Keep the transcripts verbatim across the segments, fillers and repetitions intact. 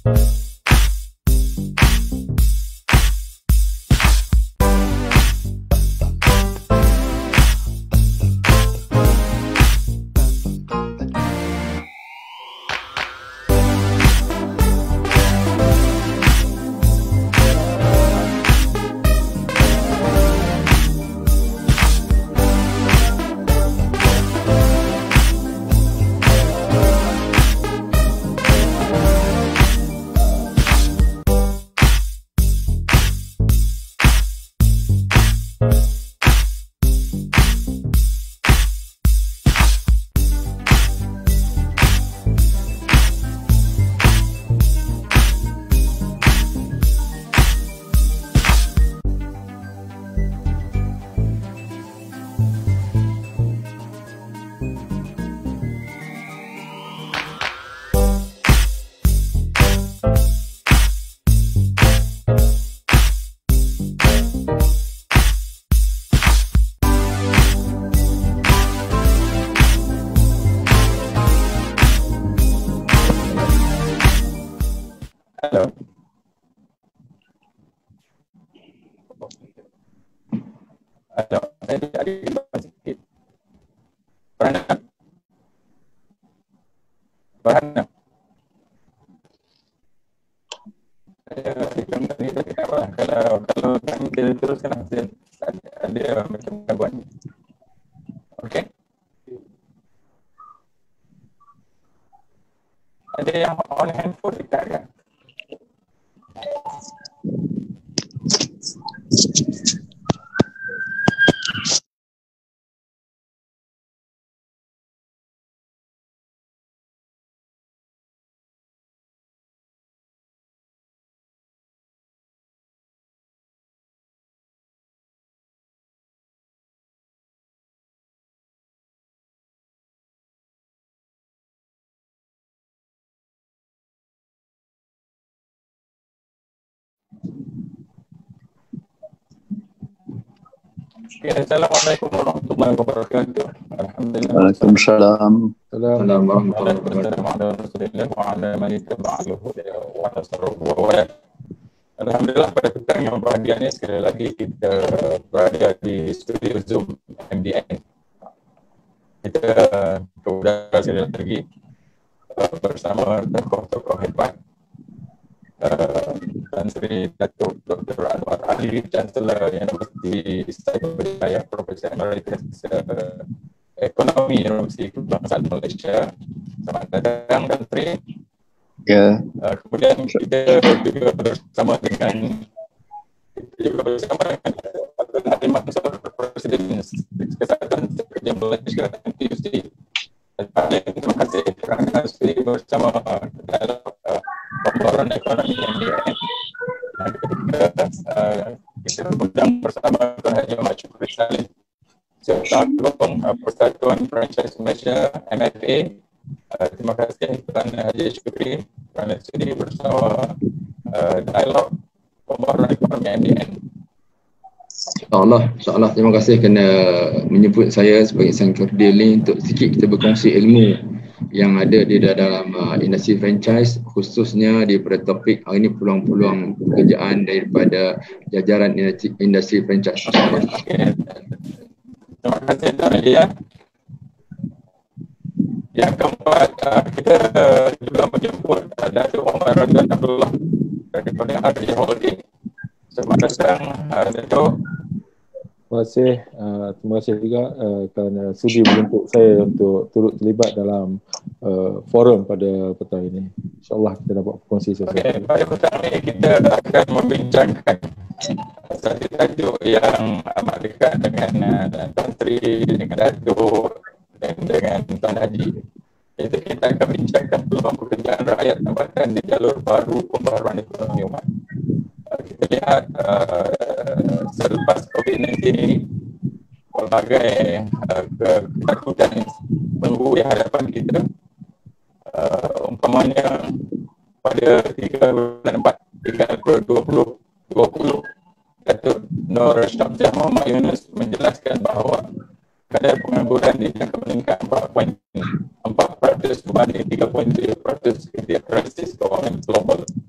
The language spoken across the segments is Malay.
Hello. Hello. Ada ada gambar sikit. Farhana. Farhana. Ada gambar ni tak apa. Kalau kalau kami kita teruskan ada ada macam gangguan. Okey. Ada yang on handphone dekat kan? Okay, Assalamualaikum warahmatullahi wabarakatuh. Alhamdulillah. Waalaikumsalam. Assalamualaikum warahmatullahi wabarakatuh. Alhamdulillah, pada petang yang berbahagia ini sekali lagi kita berada di studio Zoom M D N. Kita berada sekali lagi bersama tokoh-tokoh hebat. Uh, Tan Sri Datuk Doktor Anwar Ali, Chancellor Universiti Saibaja, Profesor Emeritus uh, Ekonomi Universiti Kebangsaan Malaysia. Selamat datang, Tan Sri. Ya. Uh, kemudian kita juga bersama dengan kita juga bersama dengan Abdul Halim Mansur, Presiden Kesihatan Kerja Malaysia N T U C. Terima kasih kerana sudi bersama dalam uh, pembaharan ekonomi M D N. Dan ketika uh, kita berundang bersama Tuan Haji Ahmad Syukri Salim, Serta Ketua uh, Persatuan Franchise Malaysia M F A. Uh, terima kasih Tuan Haji Syukri kerana sudi bersama uh, dialog pembaharan ekonomi M D N. InsyaAllah, insyaAllah. Terima kasih kerana menyebut saya sebagai sang kerdil ni untuk sedikit kita berkongsi ilmu yang ada di dalam uh, industri franchise, khususnya di pada topik hari ini peluang-peluang pekerjaan daripada jajaran industri, industri franchise. Okay. Terima kasih Tuan Haji. Yang keempat, uh, kita uh, juga menjemput uh, Datuk Muhammad Razwan Abdullah daripada R J Holding. Selamat datang, uh, Datuk. Terima kasih. Uh, terima kasih juga uh, kerana sudi menjemput saya untuk turut terlibat dalam uh, forum pada petang ini. InsyaAllah kita dapat berkongsi sesuatu. Okay, pada petang ini kita akan membincangkan satu tajuk yang amat dekat dengan uh, Tan Sri, dengan Datuk dan dengan Tuan Haji. Itu kita akan bincangkan peluang pekerjaan rakyat tempatan di jalur baru pembaharuan ekonomi umat. Kita lihat uh, selepas COVID sembilan belas ini pelbagai uh, ketakutan menunggu di hadapan kita. Uh, umpamanya pada tiga bulan empat, tiga April dua ribu dua puluh, Datuk Nur Syamsiah Muhammad Yunus menjelaskan bahawa kadar pengangguran dijangka meningkat empat perpuluhan empat peratus berbanding tiga perpuluhan tujuh peratus ketika krisis kewangan global.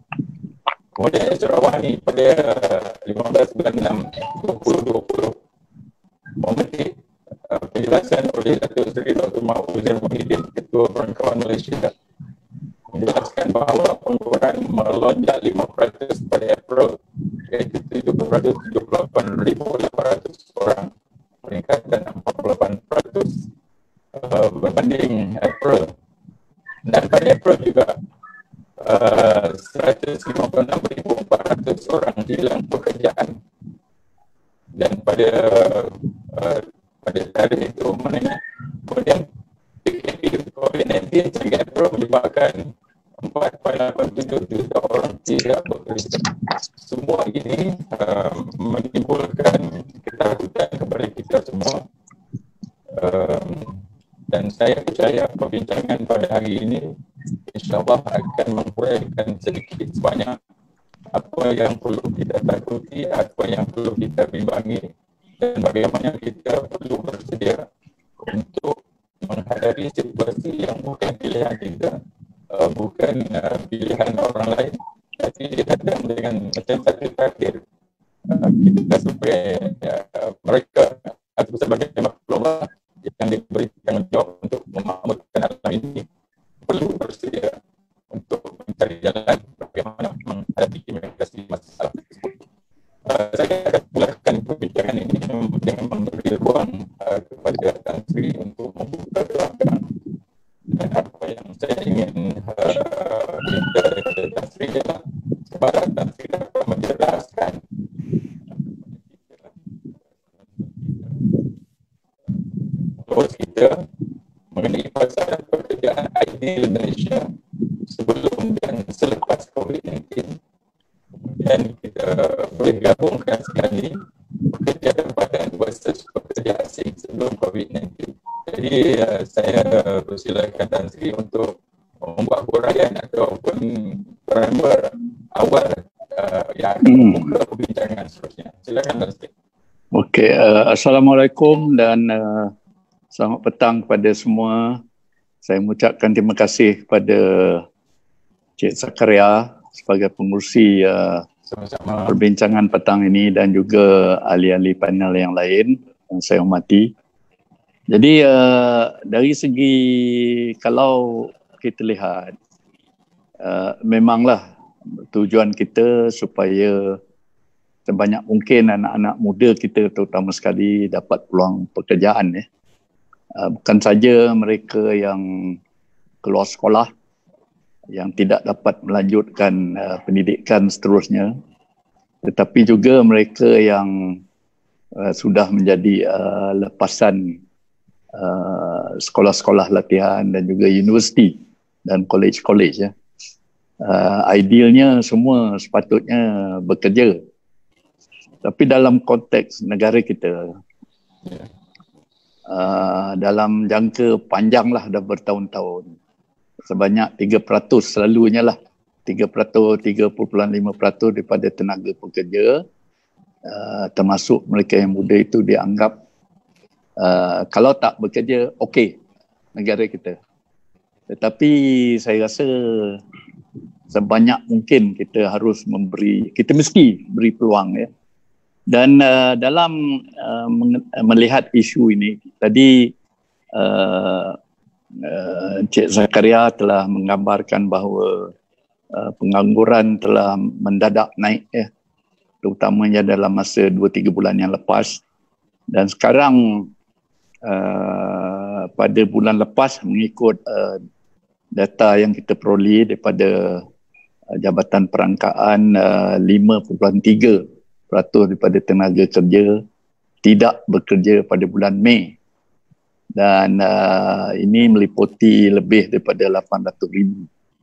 kemudian Sarawak ni pada lima belas bulan enam dua ribu dua puluh memetik uh, penjelasan oleh Datuk Seri Doktor Mahfuzil Muhyiddin, Ketua Perangkawan Malaysia, menjelaskan bahawa penggunakan melonjak lima peratus pada April, iaitu tujuh peratus tujuh puluh lapan ribu lapan ratus orang, peningkatan empat puluh lapan peratus uh, berbanding April. Dan pada April juga uh, seratus lima puluh enam ribu empat ratus orang hilang pekerjaan. Dan pada uh, pada tarikh itu menengah, kemudian P K P COVID sembilan belas sehingga April menyebabkan empat perpuluhan lapan tujuh juta orang tidak bekerja. Semua ini uh, menimbulkan ketakutan kepada kita semua. Um, dan saya percaya perbincangan pada hari ini insyaAllah akan menguraikan sedikit sebanyak apa yang perlu kita takuti, apa yang perlu kita bimbangi, dan bagaimana kita perlu bersedia untuk menghadapi situasi yang bukan pilihan kita, uh, bukan uh, pilihan orang lain, tapi dihadap dengan macam satu takdir uh, kita sebagai uh, mereka atau sebagai makhluk Allah yang diberi tanggungjawab untuk memakmurkan alam ini, perlu bersedia untuk mencari jalan bagaimana menghadapi imigrasi masalah tersebut. Uh, saya akan mulakan perbincangan ini dengan memberi ruang uh, kepada Tan Sri untuk membuka ruangan. Dan apa yang saya ingin uh, minta kepada Tan Sri adalah kepada Tan Sri dapat menjelaskan fokus kita mengenai pasaran pekerjaan ideal Malaysia sebelum dan selepas COVID sembilan belas. Kemudian kita boleh gabungkan sekali pekerja tempatan versus pekerja asing sebelum COVID sembilan belas. Jadi uh, saya uh, persilakan Tan Sri untuk membuat huraian ataupun primer awal uh, yang akan membuka perbincangan seterusnya. Silakan Tan Sri. Okey, uh, Assalamualaikum dan uh, selamat petang kepada semua. Saya mengucapkan terima kasih kepada Cik Zakaria sebagai pengerusi uh, Sama-sama. perbincangan petang ini dan juga ahli-ahli panel yang lain yang saya hormati. Jadi uh, dari segi kalau kita lihat uh, memanglah tujuan kita supaya sebanyak mungkin anak-anak muda kita terutama sekali dapat peluang pekerjaan ya. Uh, bukan saja mereka yang keluar sekolah yang tidak dapat melanjutkan uh, pendidikan seterusnya, tetapi juga mereka yang uh, sudah menjadi uh, lepasan uh, sekolah-sekolah latihan dan juga universiti dan college-college ya. Uh, idealnya semua sepatutnya bekerja. Tapi dalam konteks negara kita, uh, dalam jangka panjang lah dah bertahun-tahun, sebanyak tiga peratus selalunya lah, tiga peratus, tiga perpuluhan lima peratus daripada tenaga pekerja, uh, termasuk mereka yang muda itu dianggap uh, kalau tak bekerja, okey negara kita. Tetapi saya rasa sebanyak mungkin kita harus memberi, kita mesti beri peluang ya. Dan uh, dalam uh, melihat isu ini, tadi uh, uh, Cik Zakaria telah menggambarkan bahawa uh, pengangguran telah mendadak naik ya, terutamanya dalam masa dua tiga bulan yang lepas. Dan sekarang uh, pada bulan lepas mengikut uh, data yang kita peroleh daripada uh, Jabatan Perangkaan, uh, lima perpuluhan tiga peratus daripada tenaga kerja tidak bekerja pada bulan Mei, dan uh, ini meliputi lebih daripada lapan ratus ribu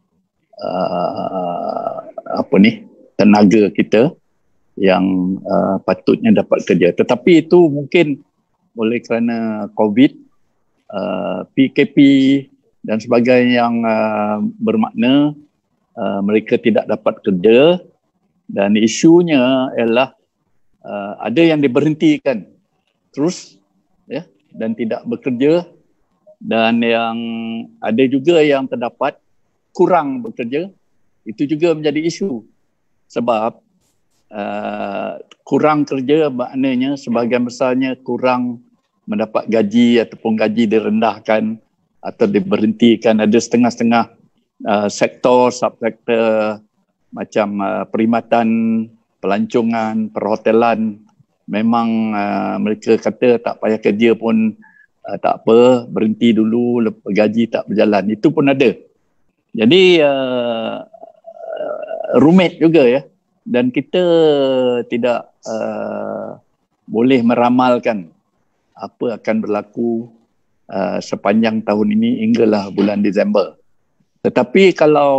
uh, apa ni tenaga kita yang uh, patutnya dapat kerja, tetapi itu mungkin oleh kerana COVID, uh, P K P dan sebagainya yang uh, bermakna uh, mereka tidak dapat kerja. Dan isunya ialah uh, ada yang diberhentikan terus ya, dan tidak bekerja, dan yang ada juga yang terdapat kurang bekerja, itu juga menjadi isu. Sebab uh, kurang kerja maknanya sebahagian besarnya kurang mendapat gaji ataupun gaji direndahkan atau diberhentikan. Ada setengah-setengah uh, sektor, subsektor macam uh, perkhidmatan, pelancongan, perhotelan, memang uh, mereka kata tak payah kerja pun uh, tak apa, berhenti dulu, gaji tak berjalan. Itu pun ada. Jadi uh, rumit juga ya. Dan kita tidak uh, boleh meramalkan apa akan berlaku uh, sepanjang tahun ini hinggalah bulan Disember. Tetapi kalau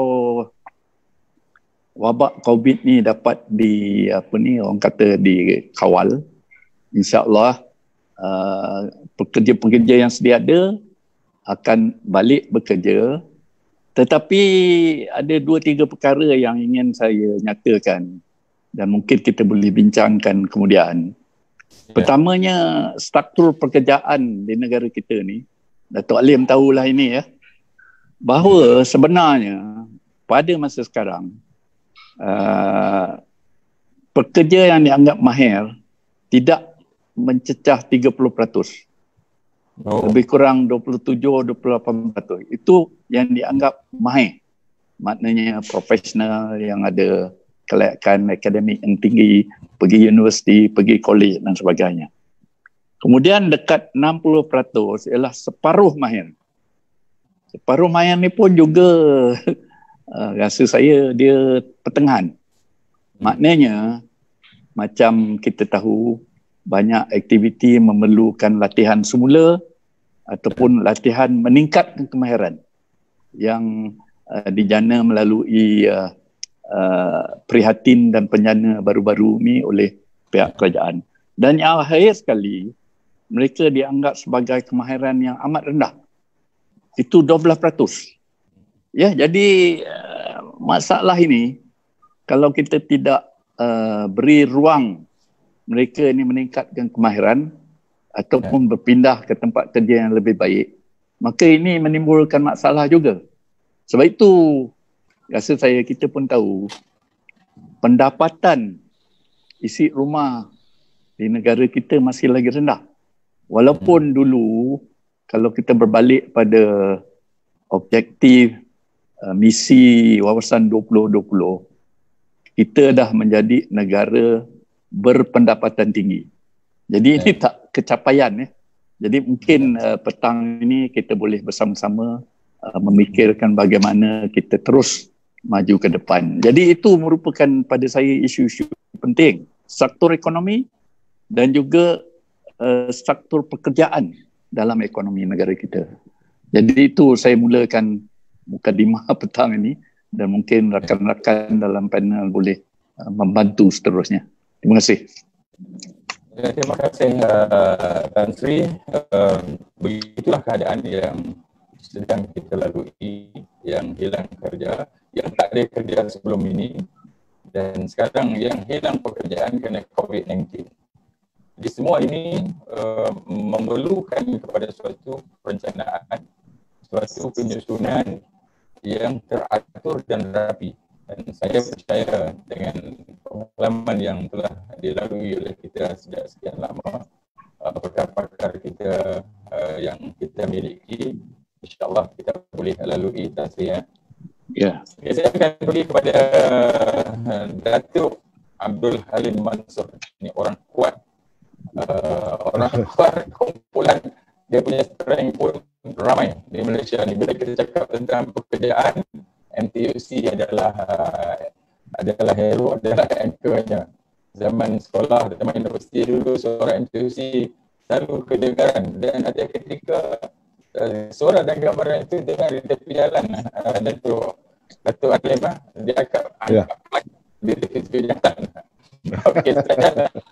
wabak COVID ni dapat di apa ni orang kata dikawal, insya-Allah uh, pekerja-pekerja yang sedia ada akan balik bekerja. Tetapi ada dua tiga perkara yang ingin saya nyatakan dan mungkin kita boleh bincangkan kemudian. Pertamanya, struktur pekerjaan di negara kita ni, Datuk Alim tahulah ini ya, bahawa sebenarnya pada masa sekarang uh, pekerja yang dianggap mahir tidak mencecah tiga puluh peratus. Oh. Lebih kurang dua puluh tujuh dua puluh lapan peratus. Itu yang dianggap mahir. Maknanya profesional yang ada kelayakan akademik yang tinggi, pergi universiti, pergi college dan sebagainya. Kemudian dekat enam puluh peratus ialah separuh mahir. Separuh mahir ni pun juga uh, rasa saya dia pertengahan. Maknanya macam kita tahu banyak aktiviti memerlukan latihan semula ataupun latihan meningkatkan kemahiran yang uh, dijana melalui uh, uh, prihatin dan penjana baru-baru ni oleh pihak kerajaan. Dan yang akhir sekali, mereka dianggap sebagai kemahiran yang amat rendah. Itu dua belas peratus. Ya, jadi uh, masalah ini kalau kita tidak uh, beri ruang mereka ini meningkatkan kemahiran ataupun berpindah ke tempat kerja yang lebih baik, maka ini menimbulkan masalah juga. Sebab itu, rasa saya kita pun tahu, pendapatan isi rumah di negara kita masih lagi rendah. Walaupun dulu, kalau kita berbalik pada objektif uh, misi wawasan dua puluh dua puluh, kita dah menjadi negara berpendapatan tinggi. Jadi ini tak kecapaian ya. Jadi mungkin uh, petang ini kita boleh bersama-sama uh, memikirkan bagaimana kita terus maju ke depan. Jadi itu merupakan pada saya isu-isu penting, struktur ekonomi dan juga uh, struktur pekerjaan dalam ekonomi negara kita. Jadi itu saya mulakan mukadimah petang ini dan mungkin rakan-rakan dalam panel boleh uh, membantu seterusnya. Terima kasih. Ya, terima kasih uh, Tan Sri. Uh, begitulah keadaan yang sedang kita lalui, yang hilang kerja, yang tak ada kerja sebelum ini dan sekarang yang hilang pekerjaan kerana COVID sembilan belas. Jadi semua ini uh, memerlukan kepada suatu perencanaan, suatu penyusunan yang teratur dan rapi. Dan saya percaya dengan pengalaman yang telah dilalui oleh kita sejak sekian lama, uh, pakar-pakar kita uh, yang kita miliki, insyaAllah kita boleh lalui tasriah. Ya. Okay, saya akan pergi kepada uh, Datuk Abdul Halim Mansur. Ini orang kuat. Uh, orang kuat kumpulan, dia punya strength pun ramai di Malaysia ni. Bila kita cakap tentang pekerjaan, M T U C adalah uh, adalah hero, adalah anchornya. Zaman sekolah, zaman universiti dulu, suara M T U C selalu kedengaran. Dan ada ketika uh, suara dan gambaran itu dengar di tepi jalan, uh, Datuk Datuk Alim, dia akan yeah. angkat di tepi jalan. Okey, saya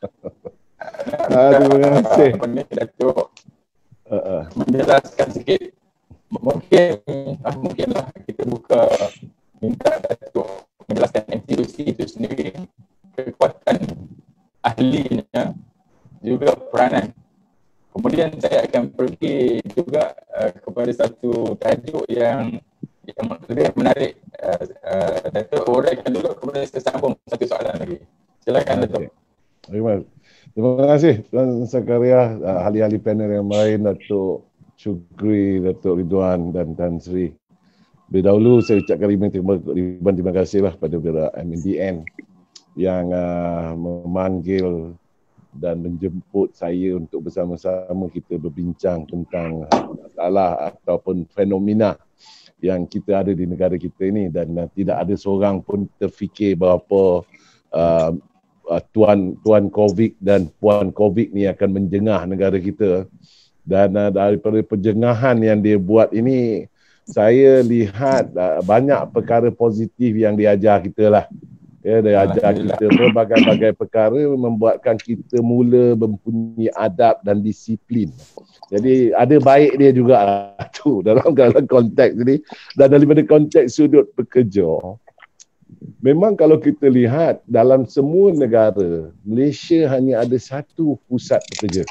uh, terima kasih. Datuk uh, uh. menjelaskan sikit. Mungkin, ah, mungkinlah kita buka minta Datuk menjelaskan M T U C itu sendiri, kekuatan ahlinya, juga peranan. Kemudian saya akan pergi juga uh, kepada satu tajuk yang yang lebih menarik. Uh, uh, Datuk uraikan dulu kepada boleh saya sambung satu soalan lagi. Silakan Datuk. Terima Terima kasih Tuan Zakaria, ahli-ahli panel yang lain, Datuk Syukri, Datuk Ridwan dan Tan Sri. Berdahulu saya ucapkan ribuan terima, ribuan terima kasih lah pada M N D N yang uh, memanggil dan menjemput saya untuk bersama-sama kita berbincang tentang masalah ataupun fenomena yang kita ada di negara kita ini, dan uh, tidak ada seorang pun terfikir bahawa uh, uh, tuan tuan COVID dan puan COVID ni akan menjengah negara kita. Dan uh, daripada penjengahan yang dia buat ini, saya lihat uh, banyak perkara positif yang dia ajar kita lah. Ya, dia ajar kita berbagai-bagai perkara, membuatkan kita mula mempunyai adab dan disiplin. Jadi ada baik dia juga lah tu dalam, dalam konteks ini. Dan daripada konteks sudut pekerja, memang kalau kita lihat dalam semua negara, Malaysia hanya ada satu pusat pekerja,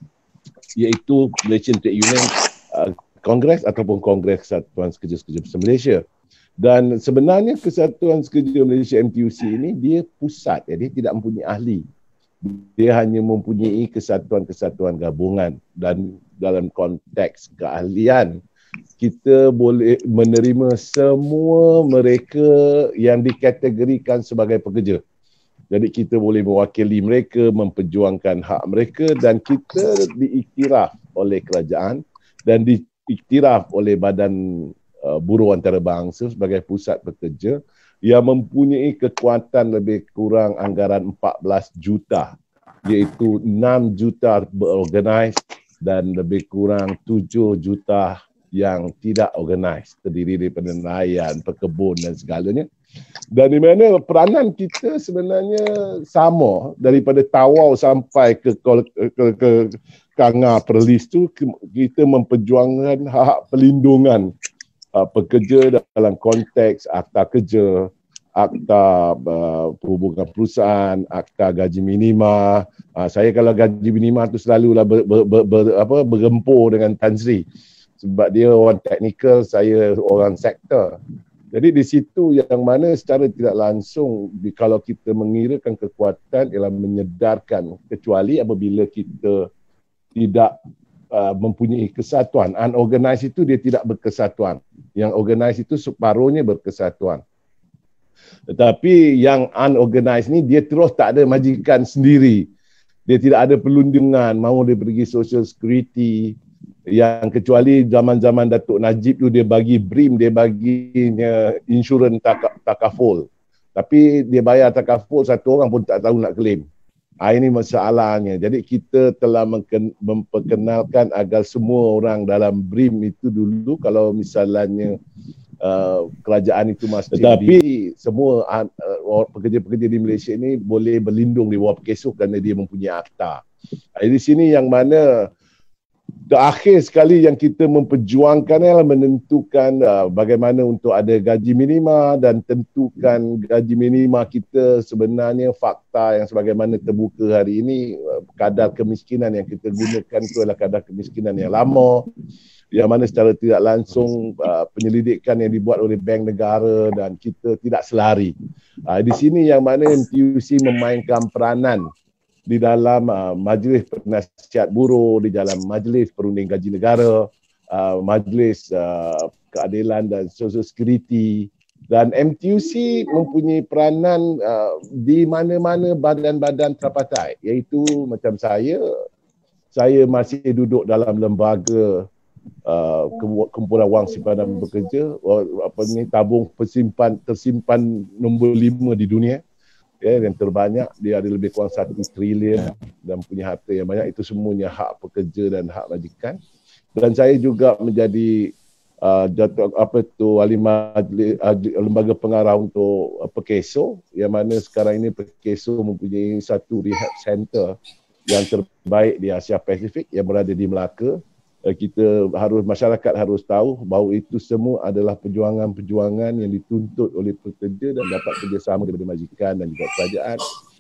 iaitu Malaysian Trade Union uh, Kongres ataupun Kongres Kesatuan Sekerja-Sekerja Besar Malaysia. Dan sebenarnya Kesatuan Sekerja Malaysia M T U C ini dia pusat, ya, dia tidak mempunyai ahli. Dia hanya mempunyai kesatuan-kesatuan gabungan, dan dalam konteks keahlian kita boleh menerima semua mereka yang dikategorikan sebagai pekerja. Jadi kita boleh mewakili mereka, memperjuangkan hak mereka, dan kita diiktiraf oleh kerajaan dan diiktiraf oleh Badan uh, Buruh Antarabangsa sebagai pusat pekerja yang mempunyai kekuatan lebih kurang anggaran empat belas juta, iaitu enam juta berorganize dan lebih kurang tujuh juta yang tidak organize, terdiri daripada nelayan, pekebun dan segalanya. Dan di mana peranan kita sebenarnya sama, daripada Tawau sampai ke ke, ke, ke Kanga Perlis tu, kita memperjuangkan hak pelindungan uh, pekerja dalam konteks akta kerja, akta uh, perhubungan perusahaan, akta gaji minima. Uh, saya kalau gaji minima tu selalulah ber, ber, ber, ber, apa, bergempur dengan Tan Sri, sebab dia orang teknikal, saya orang sektor. Jadi di situ yang mana secara tidak langsung, kalau kita mengirakan kekuatan ialah menyedarkan, kecuali apabila kita tidak uh, mempunyai kesatuan. Unorganized itu dia tidak berkesatuan. Yang organized itu separuhnya berkesatuan. Tetapi yang unorganized ni dia terus tak ada majikan sendiri. Dia tidak ada perlindungan, mahu dia pergi social security, yang kecuali zaman-zaman Datuk Najib tu dia bagi B R I M, dia baginya insurans tak, takaful. Tapi dia bayar takaful, satu orang pun tak tahu nak claim. Ha, ini masalahnya. Jadi kita telah memperkenalkan agar semua orang dalam B R I M itu dulu, kalau misalnya uh, kerajaan itu masih, tetapi di, semua uh, pekerja-pekerja di Malaysia ini boleh berlindung di bawah Pekesuh kerana dia mempunyai akta. Ha, di sini yang mana terakhir sekali yang kita memperjuangkan ialah menentukan uh, bagaimana untuk ada gaji minima, dan tentukan gaji minima kita sebenarnya fakta yang sebagaimana terbuka hari ini, uh, kadar kemiskinan yang kita gunakan itu adalah kadar kemiskinan yang lama, yang mana secara tidak langsung uh, penyelidikan yang dibuat oleh Bank Negara dan kita tidak selari. Uh, di sini yang mana M T U C memainkan peranan di dalam uh, Majlis Penasihat Buruh, di dalam Majlis Perunding Gaji Negara, uh, Majlis uh, Keadilan dan Social Security, dan M T U C mempunyai peranan uh, di mana-mana badan-badan tripartite, iaitu macam saya, saya masih duduk dalam lembaga uh, kumpulan wang simpanan bekerja, apa ni, tabung persimpan tersimpan nombor lima di dunia. Ya, yang terbanyak, dia ada lebih kurang satu trilion dan punya harta yang banyak. Itu semuanya hak pekerja dan hak majikan. Dan saya juga menjadi uh, jatuh, apa tu, wali majlis, uh, lembaga pengarah untuk uh, Pekeso, yang mana sekarang ini Pekeso mempunyai satu rehab center yang terbaik di Asia Pasifik yang berada di Melaka. Kita harus, masyarakat harus tahu bahawa itu semua adalah perjuangan-perjuangan yang dituntut oleh pekerja dan dapat kerjasama daripada majikan dan juga kerajaan.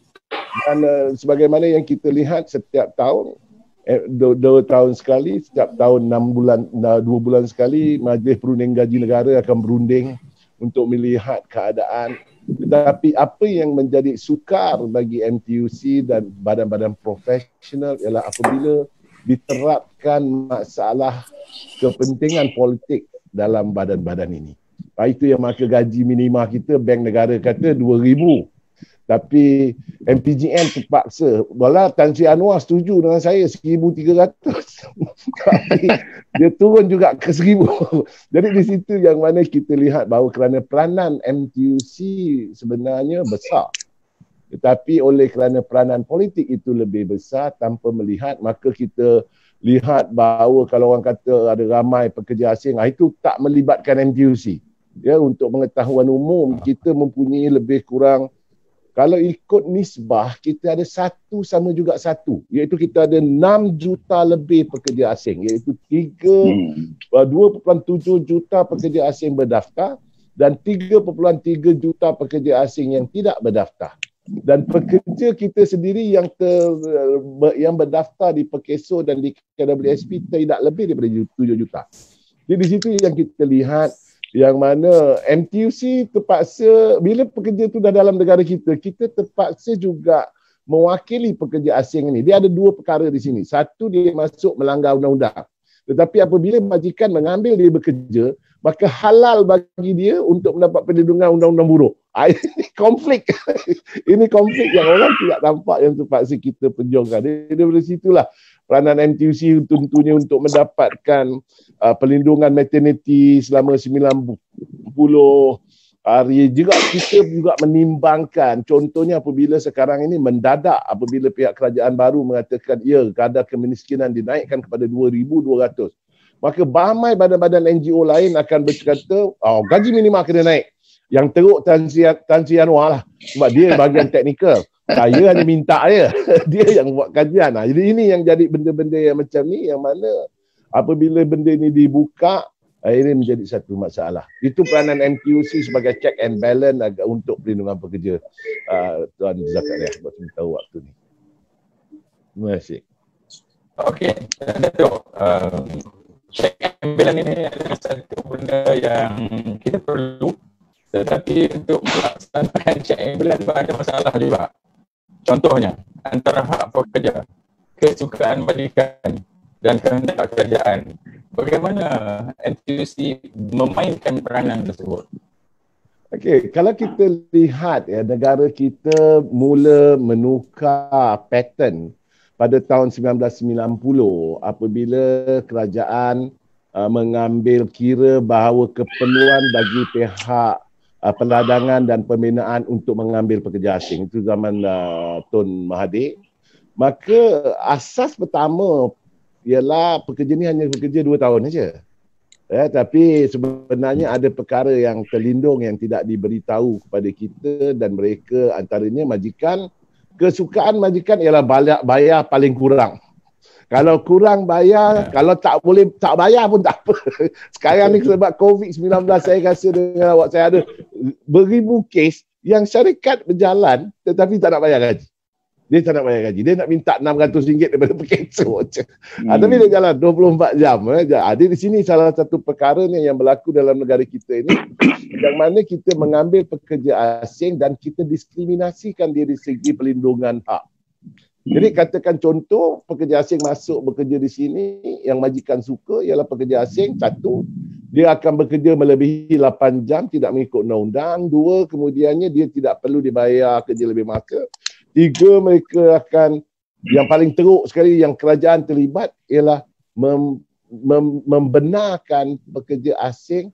Dan uh, sebagaimana yang kita lihat setiap tahun, eh, dua, dua tahun sekali, setiap tahun enam bulan, dua bulan sekali, Majlis Perunding Gaji Negara akan berunding untuk melihat keadaan Tetapi apa yang menjadi sukar bagi M T U C dan badan-badan profesional ialah apabila diterapkan masalah kepentingan politik dalam badan-badan ini. Itu yang maka gaji minima kita, bank negara kata dua ribu. Tapi M P G N terpaksa, walau Tan Sri Anwar setuju dengan saya seribu tiga ratus. Tapi dia turun juga ke seribu. Jadi di situ yang mana kita lihat bahawa kerana peranan M T U C sebenarnya besar. Tetapi oleh kerana peranan politik itu lebih besar tanpa melihat, maka kita lihat bahawa kalau orang kata ada ramai pekerja asing, itu tak melibatkan M T U C. Ya, untuk pengetahuan umum, kita mempunyai lebih kurang, kalau ikut nisbah, kita ada satu sama juga satu. Iaitu kita ada enam juta lebih pekerja asing. Iaitu dua perpuluhan tujuh juta pekerja asing berdaftar dan tiga perpuluhan tiga juta pekerja asing yang tidak berdaftar. Dan pekerja kita sendiri yang ter, yang berdaftar di Perkeso dan di K W S P tidak lebih daripada tujuh juta. Jadi di situ yang kita lihat yang mana M T U C terpaksa, bila pekerja itu dah dalam negara kita, kita terpaksa juga mewakili pekerja asing ini. Dia ada dua perkara di sini. Satu, dia masuk melanggar undang-undang. Tetapi apabila majikan mengambil dia bekerja, maka halal bagi dia untuk mendapat perlindungan undang-undang buruh. Ini konflik. Ini konflik yang orang tidak nampak yang terpaksa kita perjuangkan. Dari situlah peranan M T U C tentunya untuk mendapatkan uh, perlindungan maternity selama sembilan puluh hari. Juga kita juga menimbangkan, contohnya apabila sekarang ini mendadak apabila pihak kerajaan baru mengatakan ya kadar kemiskinan dinaikkan kepada dua ribu dua ratus. Maka ramai badan-badan N G O lain akan berkata, oh, gaji minima kena naik. Yang teruk Tan Sri, Tan Sri Anwar lah. Sebab dia bahagian teknikal. Saya hanya minta dia. Dia yang buat kajian. Nah, jadi ini yang jadi benda-benda yang macam ni, yang mana apabila benda ini dibuka, ini menjadi satu masalah. Itu peranan M T U C sebagai check and balance agak untuk perlindungan pekerja. Uh, Tuan Zakaria, buat kita tahu waktu ni. Terima kasih. Okey, Datuk. Uh, check and balance ini adalah satu benda yang kita perlu. Tetapi untuk melaksanakan check and balance ada masalah juga. Contohnya, antara hak pekerja, kesukaan majikan dan kehendak kerajaan. Bagaimana M T U C memainkan peranan tersebut? Okey, kalau kita lihat ya, negara kita mula menukar pattern pada tahun sembilan belas sembilan puluh apabila kerajaan uh, mengambil kira bahawa keperluan bagi pihak uh, peladangan dan pembinaan untuk mengambil pekerja asing. Itu zaman uh, Tun Mahathir. Maka asas pertama ialah pekerja ni hanya bekerja dua tahun saja. Ya, tapi sebenarnya ada perkara yang terlindung yang tidak diberitahu kepada kita dan mereka antaranya majikan. Kesukaan majikan ialah bayar, bayar paling kurang. Kalau kurang bayar, kalau tak boleh tak bayar pun tak apa. Sekarang ni sebab covid sembilan belas saya rasa dengan awak saya ada beribu kes yang syarikat berjalan tetapi tak nak bayar gaji. Dia tak nak bayar gaji. Dia nak minta enam ratus ringgit daripada Perkeso. Hmm. Tapi dia jalan dua puluh empat jam. Eh. Jadi di sini salah satu perkara ni yang berlaku dalam negara kita ini yang mana kita mengambil pekerja asing dan kita diskriminasikan dia dari segi perlindungan hak. Jadi katakan contoh pekerja asing masuk bekerja di sini yang majikan suka ialah pekerja asing. Satu, dia akan bekerja melebihi lapan jam tidak mengikut undang-undang. Dua, kemudiannya dia tidak perlu dibayar kerja lebih maka. Tiga, mereka akan, yang paling teruk sekali yang kerajaan terlibat ialah mem, mem, membenarkan pekerja asing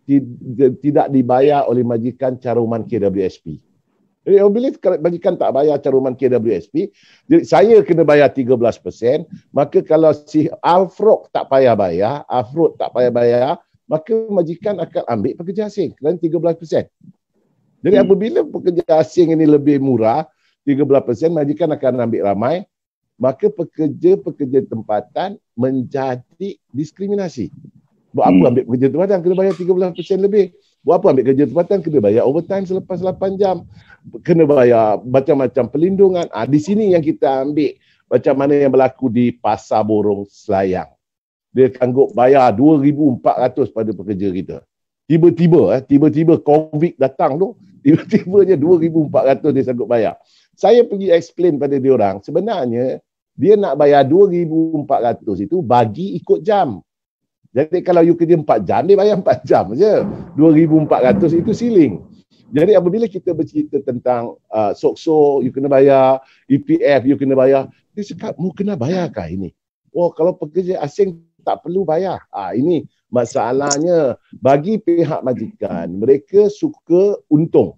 tidak dibayar oleh majikan caruman K W S P. Jadi apabila majikan tak bayar caruman K W S P, jadi saya kena bayar tiga belas peratus, maka kalau si Alfrod tak payah bayar, Alfrod tak payah bayar, maka majikan akan ambil pekerja asing dan tiga belas peratus. Jadi hmm. apabila pekerja asing ini lebih murah, tiga belas peratus, majikan akan ambil ramai, maka pekerja-pekerja tempatan menjadi diskriminasi. Buat apa ambil pekerja tempatan kena bayar tiga belas peratus lebih? Buat apa ambil kerja tempatan kena bayar overtime selepas lapan jam? Kena bayar macam-macam perlindungan. Ah, di sini yang kita ambil macam mana yang berlaku di Pasar Borong Selayang. Dia sanggup bayar dua ribu empat ratus pada pekerja kita. Tiba-tiba, eh, tiba-tiba COVID datang tu, Tiba-tiba je dua ribu empat ratus dia sanggup bayar. Saya pergi explain pada dia orang, sebenarnya dia nak bayar dua ribu empat ratus itu bagi ikut jam. Jadi kalau you kerja empat jam, dia bayar empat jam je. dua ribu empat ratus itu ceiling. Jadi apabila kita bercerita tentang uh, sok-sok, you kena bayar, E P F, you kena bayar, dia cakap, mu kena bayarkah ini? Oh, kalau pekerja asing tak perlu bayar. Ah, ini masalahnya bagi pihak majikan, mereka suka untung.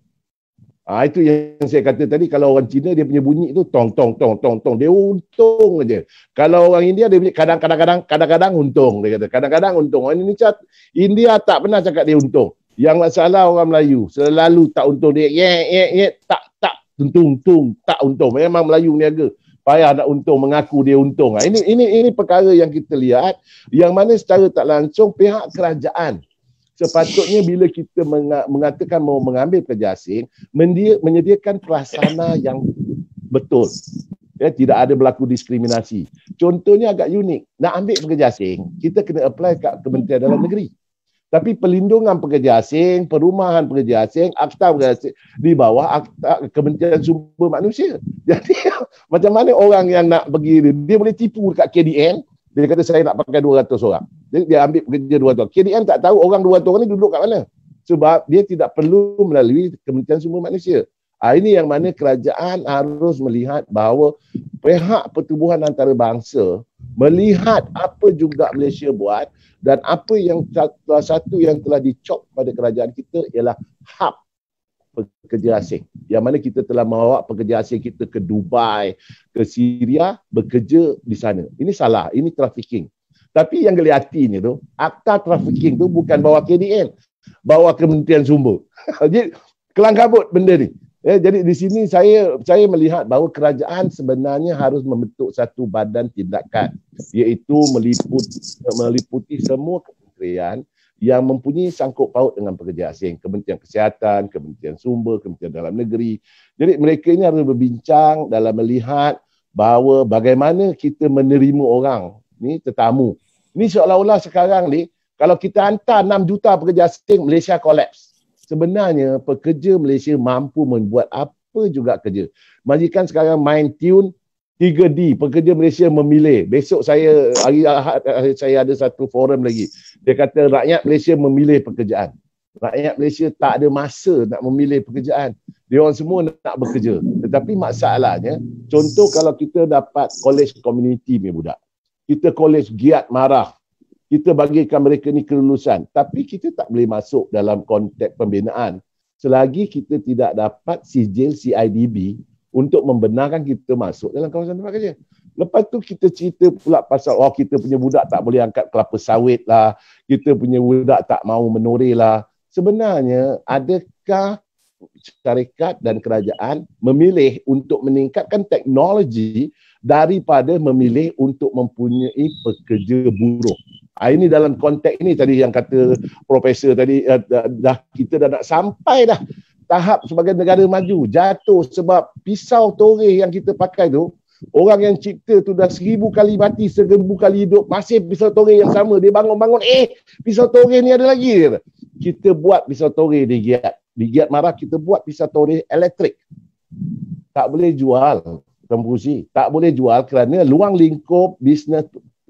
Ah, itu yang saya kata tadi, kalau orang Cina dia punya bunyi tu tong tong tong tong tong, dia untung aja. Kalau orang India dia punya kadang-kadang kadang-kadang untung, dia kata kadang-kadang untung. Orang Indonesia, India tak pernah cakap dia untung. Yang masalah orang Melayu selalu tak untung, dia ye ye ye tak tak untung untung tak untung. Memang Melayu niaga payah nak untung, mengaku dia untung. Ini ini ini perkara yang kita lihat, yang mana secara tak langsung pihak kerajaan sepatutnya bila kita mengatakan mau mengambil pekerja asing, menyediakan prasarana yang betul. Ya, tidak ada berlaku diskriminasi. Contohnya agak unik, nak ambil pekerja asing, kita kena apply kat Kementerian Dalam Negeri. Tapi perlindungan pekerja asing, perumahan pekerja asing, akta pekerja asing di bawah akta Kementerian Sumber Manusia. Jadi macam mana orang yang nak pergi, dia boleh tipu dekat K D N, dia kata saya nak pakai dua ratus orang. Jadi dia ambil pekerja dua ratus. K D N tak tahu orang dua ratus orang ni duduk kat mana. Sebab dia tidak perlu melalui Kementerian Sumber Manusia. Ha, ini yang mana kerajaan harus melihat bahawa pihak pertubuhan antarabangsa melihat apa juga Malaysia buat, dan apa yang salah satu yang telah dicop pada kerajaan kita ialah hub pekerja asing. Yang mana kita telah membawa pekerja asing kita ke Dubai, ke Syria, bekerja di sana. Ini salah, ini trafficking. Tapi yang geliatinya tu, akta trafficking tu bukan bawa K D N, bawa Kementerian Sumber. Jadi kelang kabut benda ni. Eh, jadi di sini saya saya melihat bahawa kerajaan sebenarnya harus membentuk satu badan tindakan, iaitu meliputi, meliputi semua kementerian yang mempunyai sangkut paut dengan pekerja asing. Kementerian Kesihatan, Kementerian Sumber, Kementerian Dalam Negeri. Jadi mereka ini harus berbincang dalam melihat bahawa bagaimana kita menerima orang ni tetamu. Ini seolah-olah sekarang ni kalau kita hantar enam juta pekerja asing, Malaysia collapse. Sebenarnya pekerja Malaysia mampu membuat apa juga kerja. Majikan sekarang main tune tiga D, pekerja Malaysia memilih. Besok saya, hari Ahad, saya ada satu forum lagi. Dia kata rakyat Malaysia memilih pekerjaan. Rakyat Malaysia tak ada masa nak memilih pekerjaan. Dia orang semua nak bekerja. Tetapi masalahnya, contoh kalau kita dapat college community ni budak. Kita college giat marah. Kita bagikan mereka ni kelulusan. Tapi kita tak boleh masuk dalam konteks pembinaan selagi kita tidak dapat sijil C I D B untuk membenarkan kita masuk dalam kawasan tempat kerja. Lepas tu kita cerita pula pasal oh kita punya budak tak boleh angkat kelapa sawit lah, kita punya budak tak mau menuri lah. Sebenarnya adakah syarikat dan kerajaan memilih untuk meningkatkan teknologi daripada memilih untuk mempunyai pekerja buruh? Ha, ini dalam konteks ini tadi yang kata profesor tadi, uh, dah, dah kita dah nak sampai dah tahap sebagai negara maju, jatuh sebab pisau toreh yang kita pakai tu, orang yang cipta tu dah seribu kali mati, seribu kali hidup, masih pisau toreh yang sama. Dia bangun-bangun, eh pisau toreh ni ada lagi. Kita buat pisau toreh di Giat. Di Giat Marah kita buat pisau toreh elektrik. Tak boleh jual, Tembusi. Tak boleh jual kerana luang lingkup bisnes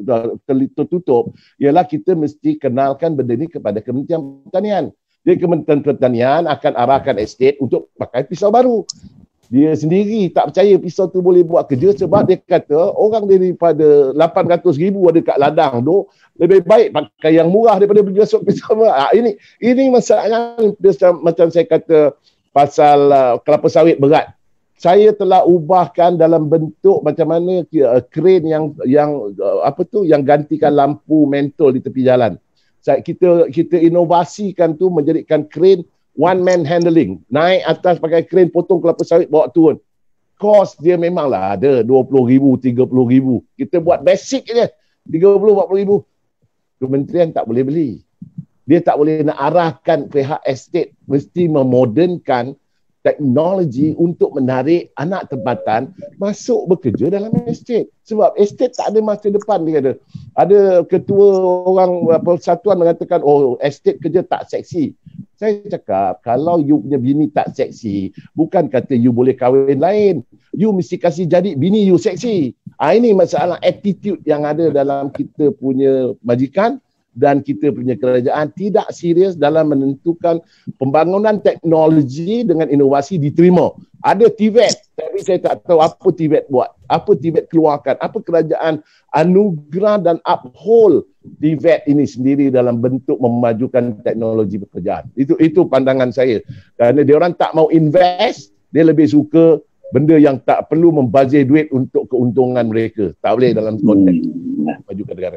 tertutup, ialah kita mesti kenalkan benda ni kepada Kementerian Pertanian. Jadi Kementerian Pertanian akan arahkan estate untuk pakai pisau baru. Dia sendiri tak percaya pisau tu boleh buat kerja sebab dia kata orang daripada lapan ratus ribu ada kat ladang tu, lebih baik pakai yang murah daripada beli pisau murah. Ha, ini ini masalah macam saya kata pasal uh, kelapa sawit berat. Saya telah ubahkan dalam bentuk macam mana uh, crane yang yang uh, apa tu yang gantikan lampu mentol di tepi jalan. Saya, kita kita inovasikan tu menjadikan crane one man handling. Naik atas pakai crane, potong kelapa sawit, bawa turun. Kos dia memanglah ada dua puluh ribu, tiga puluh ribu. Kita buat basic je, tiga puluh, empat puluh ribu. Kementerian tak boleh beli. Dia tak boleh nak arahkan pihak estate, mesti memodernkan teknologi untuk menarik anak tempatan masuk bekerja dalam estate. Sebab estate tak ada masa depan, dia kata. Ada ketua orang persatuan mengatakan, oh estate kerja tak seksi. Saya cakap, kalau you punya bini tak seksi, bukan kata you boleh kahwin lain. You mesti kasih jadi bini you seksi. Ha, ini masalah attitude yang ada dalam kita punya majikan dan kita punya kerajaan tidak serius dalam menentukan pembangunan teknologi dengan inovasi diterima. Ada T V E T, tapi saya tak tahu apa T V E T buat. Apa T V E T keluarkan. Apa kerajaan anugerah dan uphold T V E T ini sendiri dalam bentuk memajukan teknologi pekerjaan. Itu itu pandangan saya. Kerana dia orang tak mau invest, dia lebih suka benda yang tak perlu membazir duit untuk keuntungan mereka. Tak boleh dalam konteks hmm. majukan negara.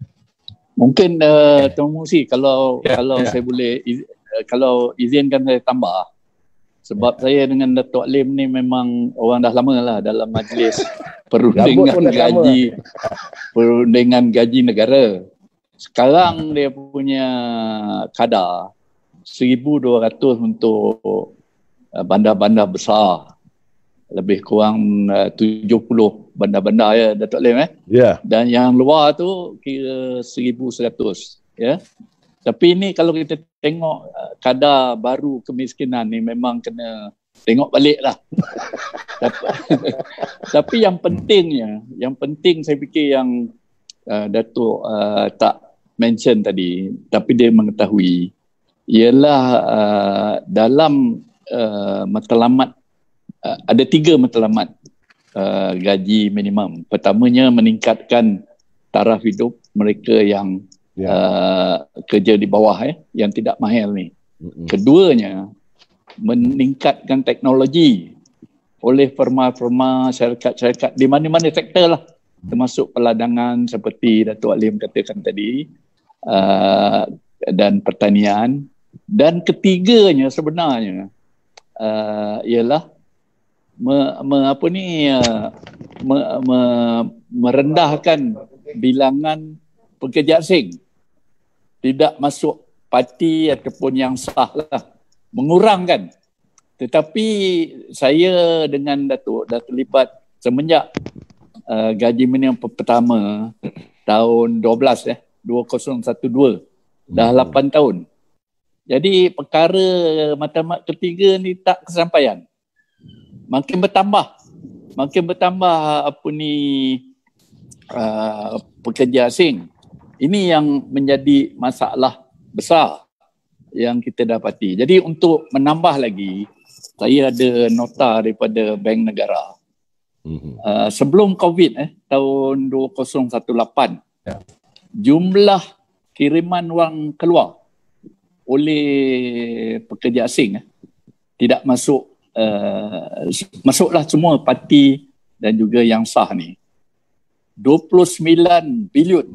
Mungkin uh, Tuan Musi, kalau yeah, kalau yeah. saya boleh, iz, uh, kalau izinkan saya tambah. Sebab yeah. saya dengan Datuk Alim ni memang orang dah lama lah dalam majlis perundingan gaji perundingan gaji negara. Sekarang dia punya kadar seribu dua ratus untuk uh, bandar-bandar besar. Lebih kurang uh, tujuh puluh bandar-bandar ya Datuk Alim eh. Yeah. Dan yang luar tu kira seribu seratus ya. Tapi ini kalau kita tengok uh, kadar baru kemiskinan ni memang kena tengok balik lah. tapi, tapi yang pentingnya, yang penting saya fikir yang uh, Datuk uh, tak mention tadi, tapi dia mengetahui, ialah uh, dalam uh, matlamat, uh, ada tiga matlamat uh, gaji minimum. Pertamanya meningkatkan taraf hidup mereka yang Yeah. Uh, kerja di bawah eh, yang tidak mahal ni. Mm-hmm. Keduanya, meningkatkan teknologi oleh firma-firma, syarikat-syarikat di mana-mana sektor lah, termasuk peladangan seperti Datuk Alim katakan tadi, uh, dan pertanian. Dan ketiganya sebenarnya uh, ialah me, me, apa ni, uh, me, me, merendahkan bilangan pekerja asing. Tidak masuk parti ataupun yang sah lah. Mengurangkan. Tetapi saya dengan Datuk dah terlibat semenjak uh, gaji minimum pertama tahun dua belas eh, dua ribu dua belas. Dah lapan tahun. Jadi perkara matlamat ketiga ni tak kesampaian. Makin bertambah. Makin bertambah apa ni uh, pekerja asing. Ini yang menjadi masalah besar yang kita dapati. Jadi untuk menambah lagi, saya ada nota daripada Bank Negara. Mm-hmm. Uh, sebelum COVID eh, tahun dua ribu lapan, yeah. jumlah kiriman wang keluar oleh pekerja asing eh, tidak masuk, uh, masuklah semua parti dan juga yang sah ni. dua puluh sembilan bilion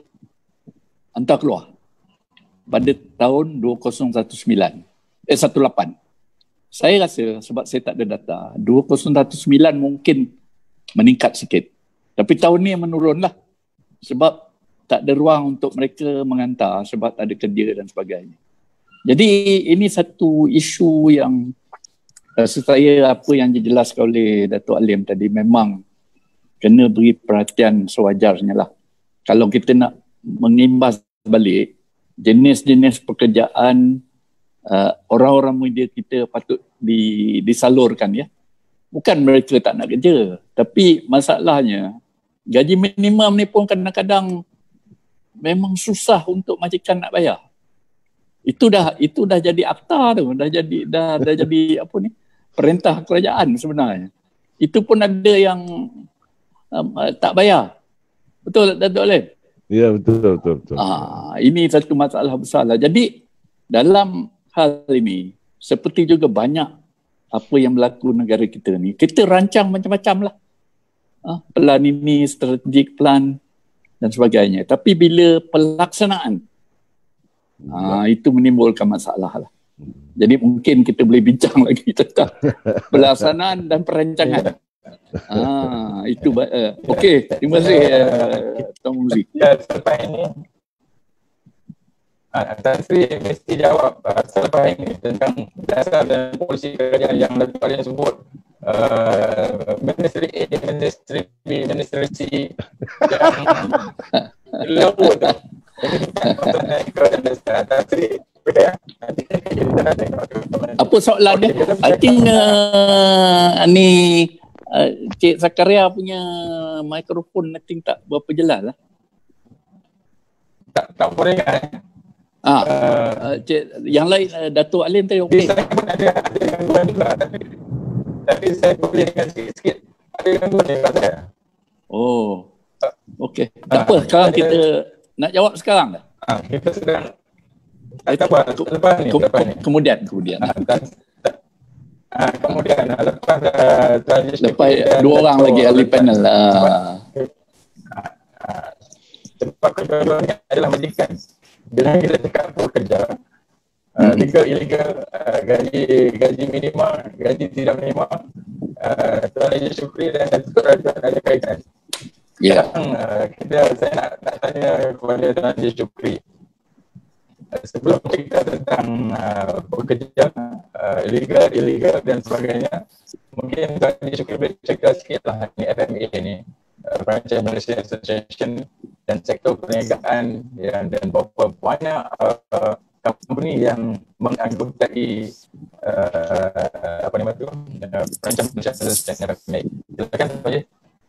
hantar keluar pada tahun dua ribu sembilan belas eh lapan belas. Saya rasa sebab saya tak ada data, dua ribu sembilan belas mungkin meningkat sikit. Tapi tahun ni menurunlah sebab tak ada ruang untuk mereka menghantar sebab tak ada kerja dan sebagainya. Jadi ini satu isu yang rasa saya apa yang dijelaskan oleh Datuk Alim tadi memang kena beri perhatian sewajarnya lah. Kalau kita nak mengimbas balik jenis-jenis pekerjaan uh, orang-orang muda kita patut di, disalurkan ya. Bukan mereka tak nak kerja, tapi masalahnya gaji minimum ni pun kadang-kadang memang susah untuk majikan nak bayar. Itu dah itu dah jadi akta tu, dah jadi dah dah jadi apa ni? Perintah kerajaan sebenarnya. Itu pun ada yang um, tak bayar. Betul tak Datuk Alim? Ya, betul, betul, betul. Ah, ini satu masalah besar lah. Jadi, dalam hal ini, seperti juga banyak apa yang berlaku negara kita ni, kita rancang macam-macam lah. Ah, plan ini, strategic plan dan sebagainya. Tapi bila pelaksanaan, ah, itu menimbulkan masalah lah. Jadi mungkin kita boleh bincang lagi tentang pelaksanaan dan perancangan. Ah, itu uh, okey, terima kasih uh, Tuan Muzi. Ya, selepas ini uh, Tan Sri mesti jawab uh, selepas ini tentang dasar dan polisi kerajaan yang Datuk Alim sebut, uh, Ministry A, Ministry B, Ministry C yang lalu tu. Tan Sri, ya, nanti kita apa soalan dia? I think uh, ni uh, Cik Zakaria punya mikrofon I think tak berapa jelas lah. Tak tak boleh kan? Ah, uh, Cik, yang lain uh, Datuk Alim tadi okey. Saya pun ada ada gangguan juga tapi tapi saya boleh dengar sikit-sikit. Ada gangguan dengan saya. Oh. Okey. Tak apa, sekarang kita nak jawab sekarang dah. Ah, kita sedang tak apa lepas ni, Ke, lepas ni. kemudian kemudian. Ah, dan, ah, kemudian ah, lepas uh, lepas dua orang lagi ahli panel lah. Sebab kedua-duanya adalah majikan. Bila kita cakap pekerja, uh, legal, illegal, uh, gaji gaji minima, gaji tidak minima, uh, Tuan Haji Shukri dan Datuk Razak ada kaitan. Ya. Yeah. Uh, kita saya nak, nak tanya kepada Tuan Haji Shukri. Uh, sebelum cerita tentang uh, pekerja, uh, illegal, illegal dan sebagainya, mungkin Tuan Haji Shukri boleh cakap sikit lah ni F M A ni. Uh, Franchise Malaysia Association dan sektor perniagaan ya, dan beberapa banyak uh, company yang menganggotai uh, apa nama tu uh, Franchise Malaysia Association. Silakan Pak Haji.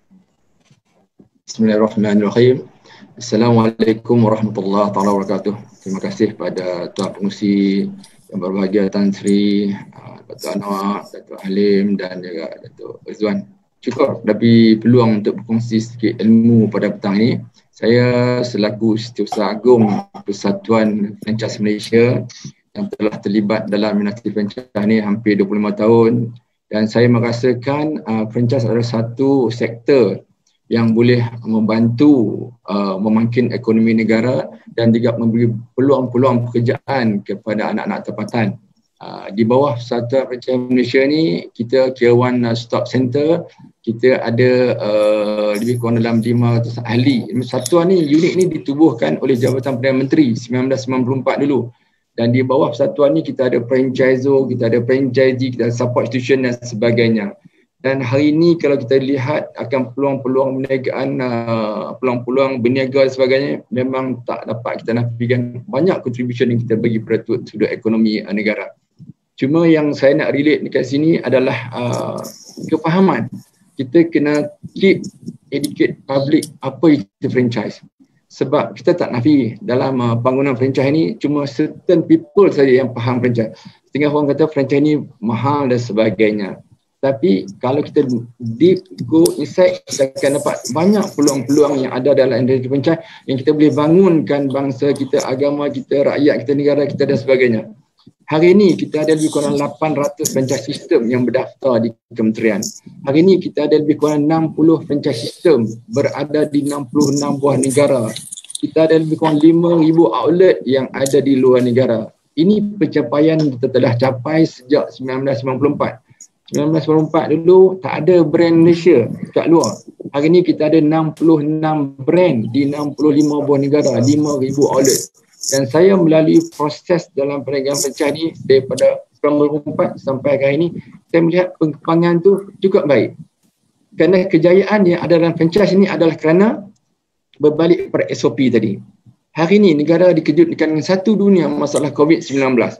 Bismillahirrahmanirrahim. Assalamualaikum warahmatullahi taala wabarakatuh. Terima kasih pada Tuan Pengurusi yang berbahagia Tan Sri, uh, Datuk Anwar, Datuk Halim dan juga Datuk Rizwan. Syukur dapat peluang untuk berkongsi sedikit ilmu pada petang ini. Saya selaku Setiausaha Agung Persatuan Franchise Malaysia yang telah terlibat dalam industri franchise ini hampir dua puluh lima tahun, dan saya merasakan uh, franchise adalah satu sektor yang boleh membantu uh, memangkin ekonomi negara dan juga memberi peluang-peluang pekerjaan kepada anak-anak tempatan. Uh, di bawah Persatuan Franchise Malaysia ni kita Tier one uh, Stop Center, kita ada uh, lebih kurang dalam lima ratus ahli. Persatuan ni, unit ni ditubuhkan oleh Jabatan Perdana Menteri sembilan belas sembilan puluh empat dulu. Dan di bawah persatuan ni kita ada franchisor, kita ada franchisee, kita ada support institution dan sebagainya. Dan hari ini kalau kita lihat akan peluang-peluang perniagaan, uh, peluang-peluang berniaga dan sebagainya, memang tak dapat kita nafikan banyak contribution yang kita bagi pada sudut ekonomi uh, negara. Cuma yang saya nak relate dekat sini adalah uh, kefahaman. Kita kena keep educate public apa itu franchise. Sebab kita tak nafi dalam uh, bangunan franchise ni cuma certain people saja yang faham franchise. Setengah orang kata franchise ni mahal dan sebagainya. Tapi kalau kita deep go inside, kita akan dapat banyak peluang-peluang yang ada dalam industri franchise yang kita boleh bangunkan bangsa kita, agama kita, rakyat kita, negara kita dan sebagainya. Hari ini kita ada lebih kurang lapan ratus franchise system yang berdaftar di kementerian. Hari ini kita ada lebih kurang enam puluh franchise system berada di enam puluh enam buah negara. Kita ada lebih kurang lima ribu outlet yang ada di luar negara. Ini pencapaian yang kita telah capai sejak sembilan belas sembilan puluh empat. sembilan belas sembilan puluh empat dulu tak ada brand Malaysia kat luar. Hari ini kita ada enam puluh enam brand di enam puluh lima buah negara, lima ribu outlet. Dan saya melalui proses dalam perniagaan franchise ni daripada sembilan puluh empat sampai hari ini, saya melihat perkembangan tu cukup baik. Kerana kejayaan yang ada dalam franchise ini adalah kerana berbalik pada S O P tadi. Hari ini negara dikejutkan dengan satu dunia masalah covid sembilan belas.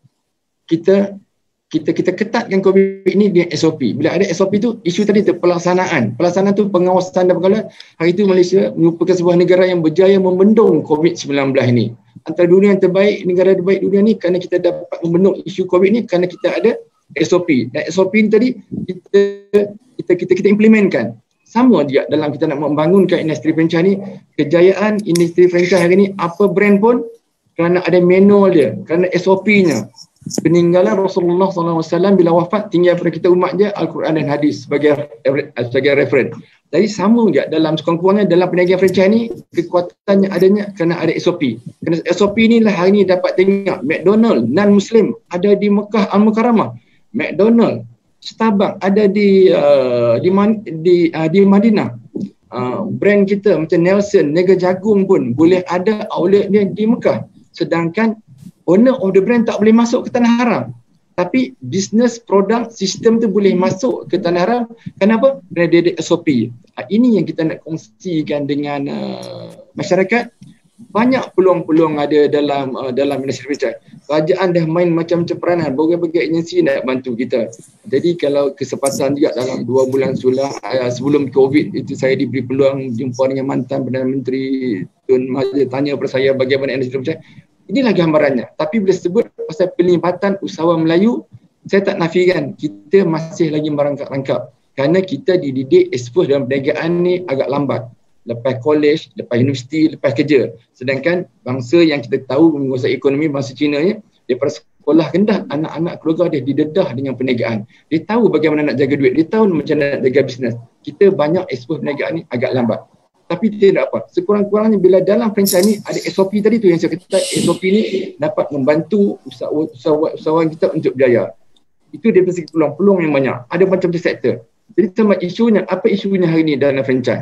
Kita kita kita ketatkan COVID ini dengan S O P. Bila ada S O P tu, isu tadi tu pelaksanaan. Pelaksanaan tu pengawasan dan pengelolaan. Hari itu Malaysia merupakan sebuah negara yang berjaya membendung covid sembilan belas ini. Antara dunia yang terbaik, negara terbaik dunia ni kerana kita dapat membendung isu COVID ni kerana kita ada S O P. Dan S O P ni tadi kita kita kita, kita implementkan. Sama juga dalam kita nak membangunkan industri franchise ni, kejayaan industri franchise hari ni apa brand pun kerana ada manual dia, kerana S O P-nya. Peninggalan Rasulullah sallallahu alaihi wasallam bila wafat tinggal pada kita umat dia Al-Quran dan Hadis sebagai sebagai reference. Jadi sama juga dalam sekurang-kurangnya dalam perniagaan franchise ni kekuatannya adanya kerana ada S O P. Kerana S O P ni lah hari ni dapat tengok McDonald non-Muslim ada di Mekah Al-Mukarramah. McDonald, Starbucks ada di uh, di di, uh, di Madinah. Uh, brand kita macam Nelson, Niaga Jagung pun boleh ada outlet dia di Mekah. Sedangkan owner of the brand tak boleh masuk ke tanah haram. Tapi business produk sistem tu boleh masuk ke tanah haram. Kenapa? Kerana dia ada S O P. Ini yang kita nak kongsikan dengan uh, masyarakat. banyak peluang-peluang ada dalam uh, dalam industri franchise. Kerajaan dah main macam-macam peranan, berbagai-bagai agensi nak bantu kita. Jadi kalau kesempatan juga dalam dua bulan sulah, uh, sebelum COVID itu saya diberi peluang jumpa dengan mantan Perdana Menteri Tun Mahathir, tanya kepada saya bagaimana industri franchise. Inilah gambarannya. Tapi bila sebut pasal pelibatan usahawan Melayu, saya tak nafikan kita masih lagi merangkap-rangkap. Kerana kita dididik, expose dalam perniagaan ni agak lambat. Lepas college, lepas universiti, lepas kerja. Sedangkan bangsa yang kita tahu menguasai ekonomi, bangsa Cina ni, daripada sekolah rendah, anak-anak keluarga dia didedah dengan perniagaan. Dia tahu bagaimana nak jaga duit, dia tahu macam mana nak jaga bisnes. Kita banyak expose perniagaan ni agak lambat. Tapi tidak apa. Sekurang-kurangnya bila dalam franchise ni ada S O P tadi tu yang saya kata, S O P ni dapat membantu usahawan kita untuk berjaya. Itu dari segi peluang-peluang yang banyak. Ada macam-macam sektor. Jadi sama isunya, apa isunya hari ni dalam franchise?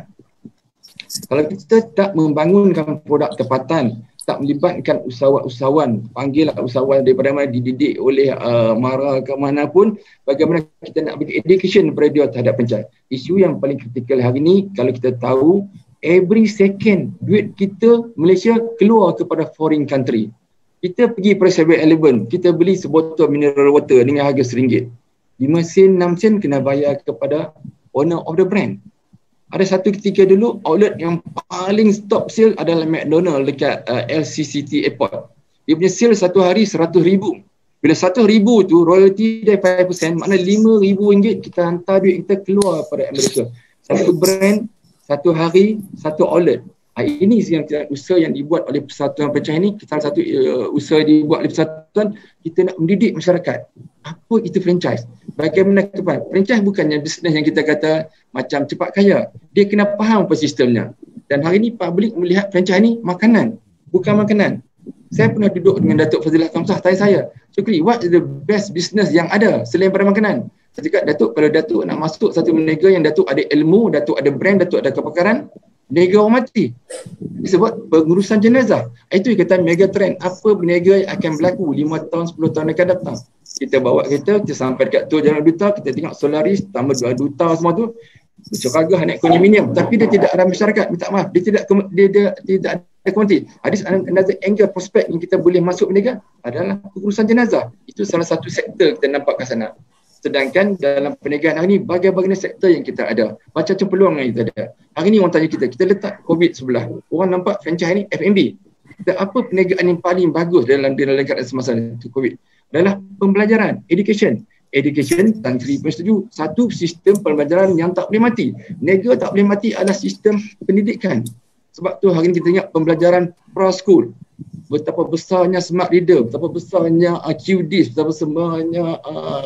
Kalau kita tak membangunkan produk tempatan, tak melibatkan usahawan-usahawan, panggil usahawan daripada mana dididik oleh uh, Mara ke mana pun, bagaimana kita nak bagi education kepada dia terhadap franchise. Isu yang paling kritikal hari ni, kalau kita tahu, every second duit kita Malaysia keluar kepada foreign country. Kita pergi pada seven eleven, kita beli sebotol mineral water dengan harga seringgit. lima sen, enam sen kena bayar kepada owner of the brand. Ada satu ketika dulu outlet yang paling top sale adalah McDonald dekat uh, L C C T Airport. Dia punya sale satu hari seratus ribu. Bila seratus ribu tu royalty dia lima peratus, maknanya lima ribu ringgit kita hantar duit kita keluar pada Amerika. Satu brand, satu hari, satu outlet. Ha, ini yang usaha yang dibuat oleh Persatuan Franchise ini. Salah satu uh, usaha dibuat oleh Persatuan, kita nak mendidik masyarakat. Apa itu franchise? Bagaimana ke depan? Franchise bukannya bisnes yang kita kata macam cepat kaya. Dia kena faham apa sistemnya. Dan hari ini public melihat franchise ni makanan, bukan makanan. Saya pernah duduk dengan Datuk Fazilah Kamsah, tanya saya, Syukri, what is the best business yang ada selain pada makanan? Saya cakap, Datuk, kalau Datuk nak masuk satu berniaga yang Datuk ada ilmu, Datuk ada brand, Datuk ada kepakaran, berniaga orang mati. Disebut pengurusan jenazah. Itu yang kata mega trend. Apa berniaga yang akan berlaku lima tahun, sepuluh tahun akan datang. Kita bawa kereta, kita sampai dekat tu Jalan Duta, kita tengok Solaris, tambah dua duta semua tu. Bercakap naik kondominium, tapi dia tidak ada masyarakat. Minta maaf, dia tidak dia, dia tidak ada komuniti. Ada another angle prospek yang kita boleh masuk berniaga adalah pengurusan jenazah. Itu salah satu sektor kita nampak kat sana. Sedangkan dalam perniagaan hari ni, bagai-bagai sektor yang kita ada. Macam-macam peluang yang kita ada. Hari ni orang tanya kita, kita letak COVID sebelah. Orang nampak franchise ni F and B. Dan apa perniagaan yang paling bagus dalam dalam keadaan semasa itu COVID? Adalah pembelajaran, education. Education, Tan Sri pun setuju. Satu, sistem pembelajaran yang tak boleh mati. Niaga tak boleh mati adalah sistem pendidikan. Sebab tu hari ni kita tengok pembelajaran pra-school. Betapa besarnya smart reader, betapa besarnya uh, Q D, betapa besarnya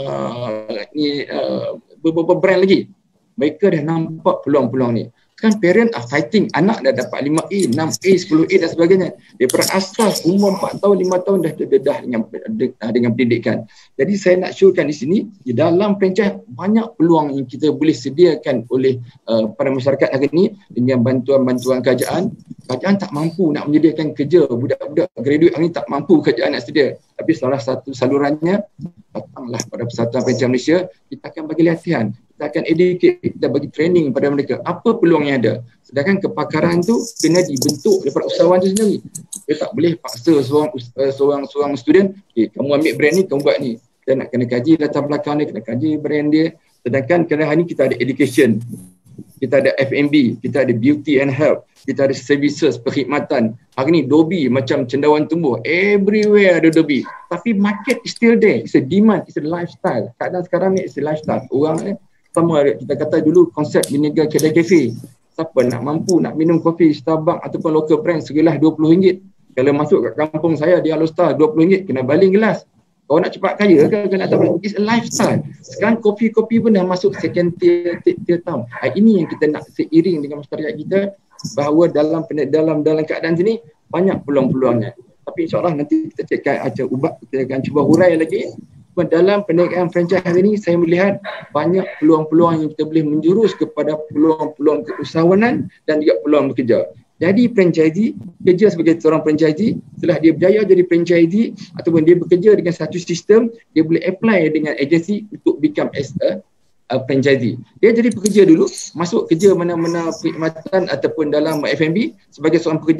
uh, ni uh, beberapa brand lagi. Mereka dah nampak peluang-peluang ni. Kan parent are fighting, anak dah dapat lima A, enam A, sepuluh A dan sebagainya. Daripada asas umur empat tahun, lima tahun dah terdedah dengan dengan pendidikan. Jadi saya nak showkan di sini, di dalam franchise banyak peluang yang kita boleh sediakan oleh uh, para masyarakat hari ini dengan bantuan-bantuan kerajaan. Kerajaan tak mampu nak menyediakan kerja, budak-budak graduate hari ini tak mampu kerajaan nak sedia. Tapi salah satu salurannya, datanglah pada Persatuan Franchise Malaysia, kita akan bagi latihan. Kita akan educate, kita bagi training kepada mereka. Apa peluang yang ada? Sedangkan kepakaran tu kena dibentuk daripada usahawan tu sendiri. Dia tak boleh paksa seorang seorang seorang student, okay, kamu ambil brand ni, kamu buat ni. Kita nak kena kaji latar belakang dia, kena kaji brand dia. Sedangkan kerana hari ni kita ada education, kita ada F and B, kita ada beauty and health, kita ada services, perkhidmatan. Hari ni Dobi macam cendawan tumbuh. Everywhere ada Dobi. Tapi market is still there. It's a demand, it's a lifestyle. Kadang sekarang ni it's a lifestyle. Orang ni sama kita kata dulu konsep berniaga kedai kafe. Siapa nak mampu nak minum kopi Starbucks ataupun local brand segelas dua puluh ringgit. Kalau masuk kat kampung saya di Alostar dua puluh ringgit kena baling gelas. Kau nak cepat kaya ke kena tak? It's a lifestyle. Sekarang kopi-kopi pun dah masuk second tier, tier town. Ini yang kita nak seiring dengan masyarakat kita bahawa dalam dalam dalam keadaan sini banyak peluang-peluangnya. Tapi insya-Allah nanti kita cekkan aja ubah, kita akan cuba hurai lagi. Dalam perniagaan franchise hari ini saya melihat banyak peluang-peluang yang kita boleh menjurus kepada peluang-peluang keusahawanan dan juga peluang bekerja. Jadi franchisee, kerja sebagai seorang franchisee, setelah dia berjaya jadi franchisee ataupun dia bekerja dengan satu sistem, dia boleh apply dengan agensi untuk become as a, a franchisee. Dia jadi pekerja dulu, masuk kerja mana-mana perkhidmatan ataupun dalam F and B sebagai seorang pekerja,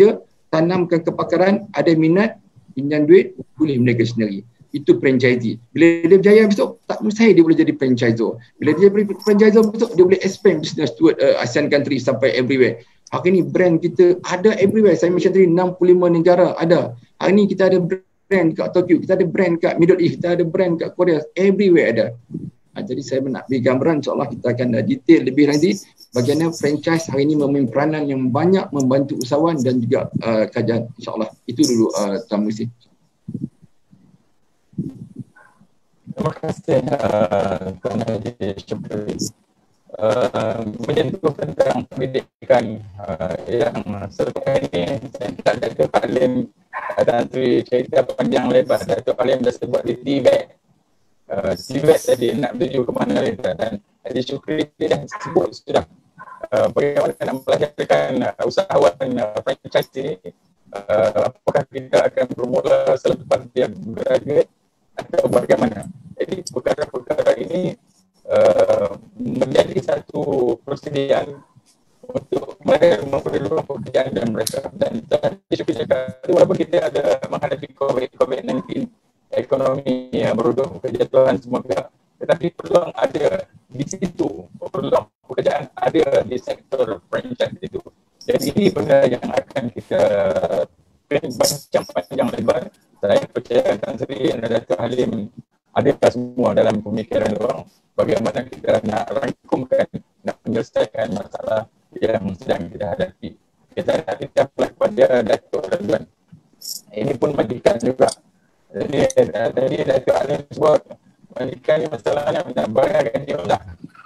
tanamkan kepakaran, ada minat, pinjam duit, boleh meniaga sendiri. Itu franchisee. Bila dia berjaya besok, tak mustahil dia boleh jadi franchisor. Bila dia jadi franchisor besok, dia boleh expand business toward uh, ASEAN country sampai everywhere. Hari ni brand kita ada everywhere. Saya mention tadi enam puluh lima negara ada. Hari ni kita ada brand kat Tokyo, kita ada brand kat Middle East, kita ada brand kat Korea, everywhere ada. Ha, jadi saya nak beri gambaran, insyaAllah kita akan uh, detail lebih lagi bagaimana franchise hari ini memain peranan yang banyak membantu usahawan dan juga uh, kajian, insyaAllah. Itu dulu uh, Tuan Musi. Terima kasih uh, Tuan Haji Syukri. Uh, menyentuh tentang pendidikan uh, yang selepas ini saya tak ada Datuk Alim dan Sri cerita panjang lebar. Datuk Alim dah sebut di T V E T. Uh, T V E T tadi nak tuju ke mana lebar, dan Haji Syukri dah sebut sudah uh, bagaimana nak melajarkan uh, usahawan uh, franchise ini. Uh, apakah kita akan bermula selepas dia graduate atau bagaimana. Jadi perkara-perkara ini Uh, menjadi satu persediaan untuk mereka memperlukan pekerjaan dan mereka. Dan tadi juga cakap, walaupun kita ada menghadapi COVID sembilan belas, ekonomi yang berudung, kejatuhan semua pihak, tetapi peluang ada di situ, peluang pekerjaan ada di sektor franchise itu. Jadi ini benda yang akan kita bincang panjang lebar. Saya percaya Tan Sri dan Datuk Halim ada semua dalam pemikiran orang bagaimana kita nak rangkumkan, nak menyelesaikan masalah yang sedang kita hadapi. Kita nak ditaplah kepada Datuk Radwan. Ini pun majikan juga. Jadi tadi Datuk Alim sebut majikan ni masalahnya nak bayar gaji lah.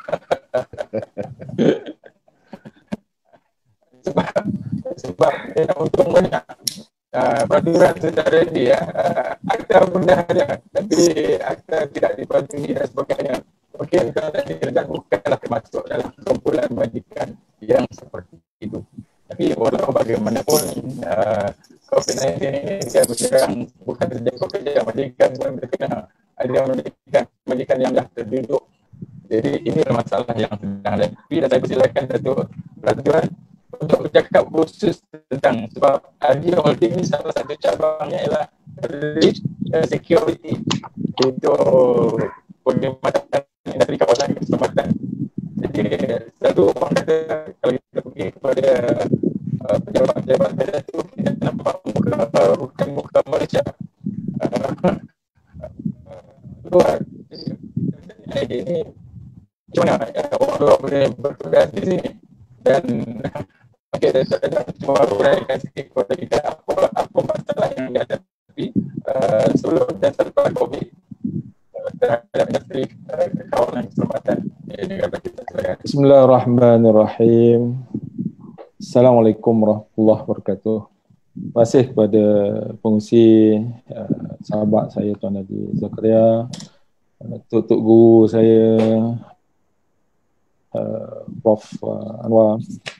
sebab sebab dia nak untung banyak. Uh, peraturan sudah ready ya. Uh, akta pun dah ada, tapi akta tidak dipatuhi dan sebagainya. Okey, kalau tadi dan bukanlah termasuk dalam kumpulan majikan yang seperti itu. Tapi walau bagaimanapun uh, COVID sembilan belas ini dia berserang bukan saja pekerja majikan pun terkena. Ada majikan, majikan yang dah terduduk. Jadi inilah masalah yang sedang ada. Tapi dan saya persilakan Datuk Radwan untuk bercakap khusus tentang, sebab Arjio Holding ni salah satu cabangnya ialah risk security, itu perkhidmatan dari kawasan keselamatan. Jadi satu orang kata kalau kita pergi kepada uh, pejabat-pejabat beda tu, kita nampak muka uh, bukan muka Malaysia uh, luar. Jadi ini macam mana uh, orang luar boleh bertugas di sini, dan okay, dan cuma uraikan sikit kepada kita apa, apa masalah yang dihadapi uh, sebelum dan selepas COVID uh, terhadap industri uh, kawalan keselamatan di negara kita. Bismillahirrahmanirrahim. Assalamualaikum warahmatullahi wabarakatuh. Terima kasih kepada pengurusi uh, sahabat saya Tuan Haji Zakaria, uh, Tok-Tok Guru saya uh, Prof uh, Anwar,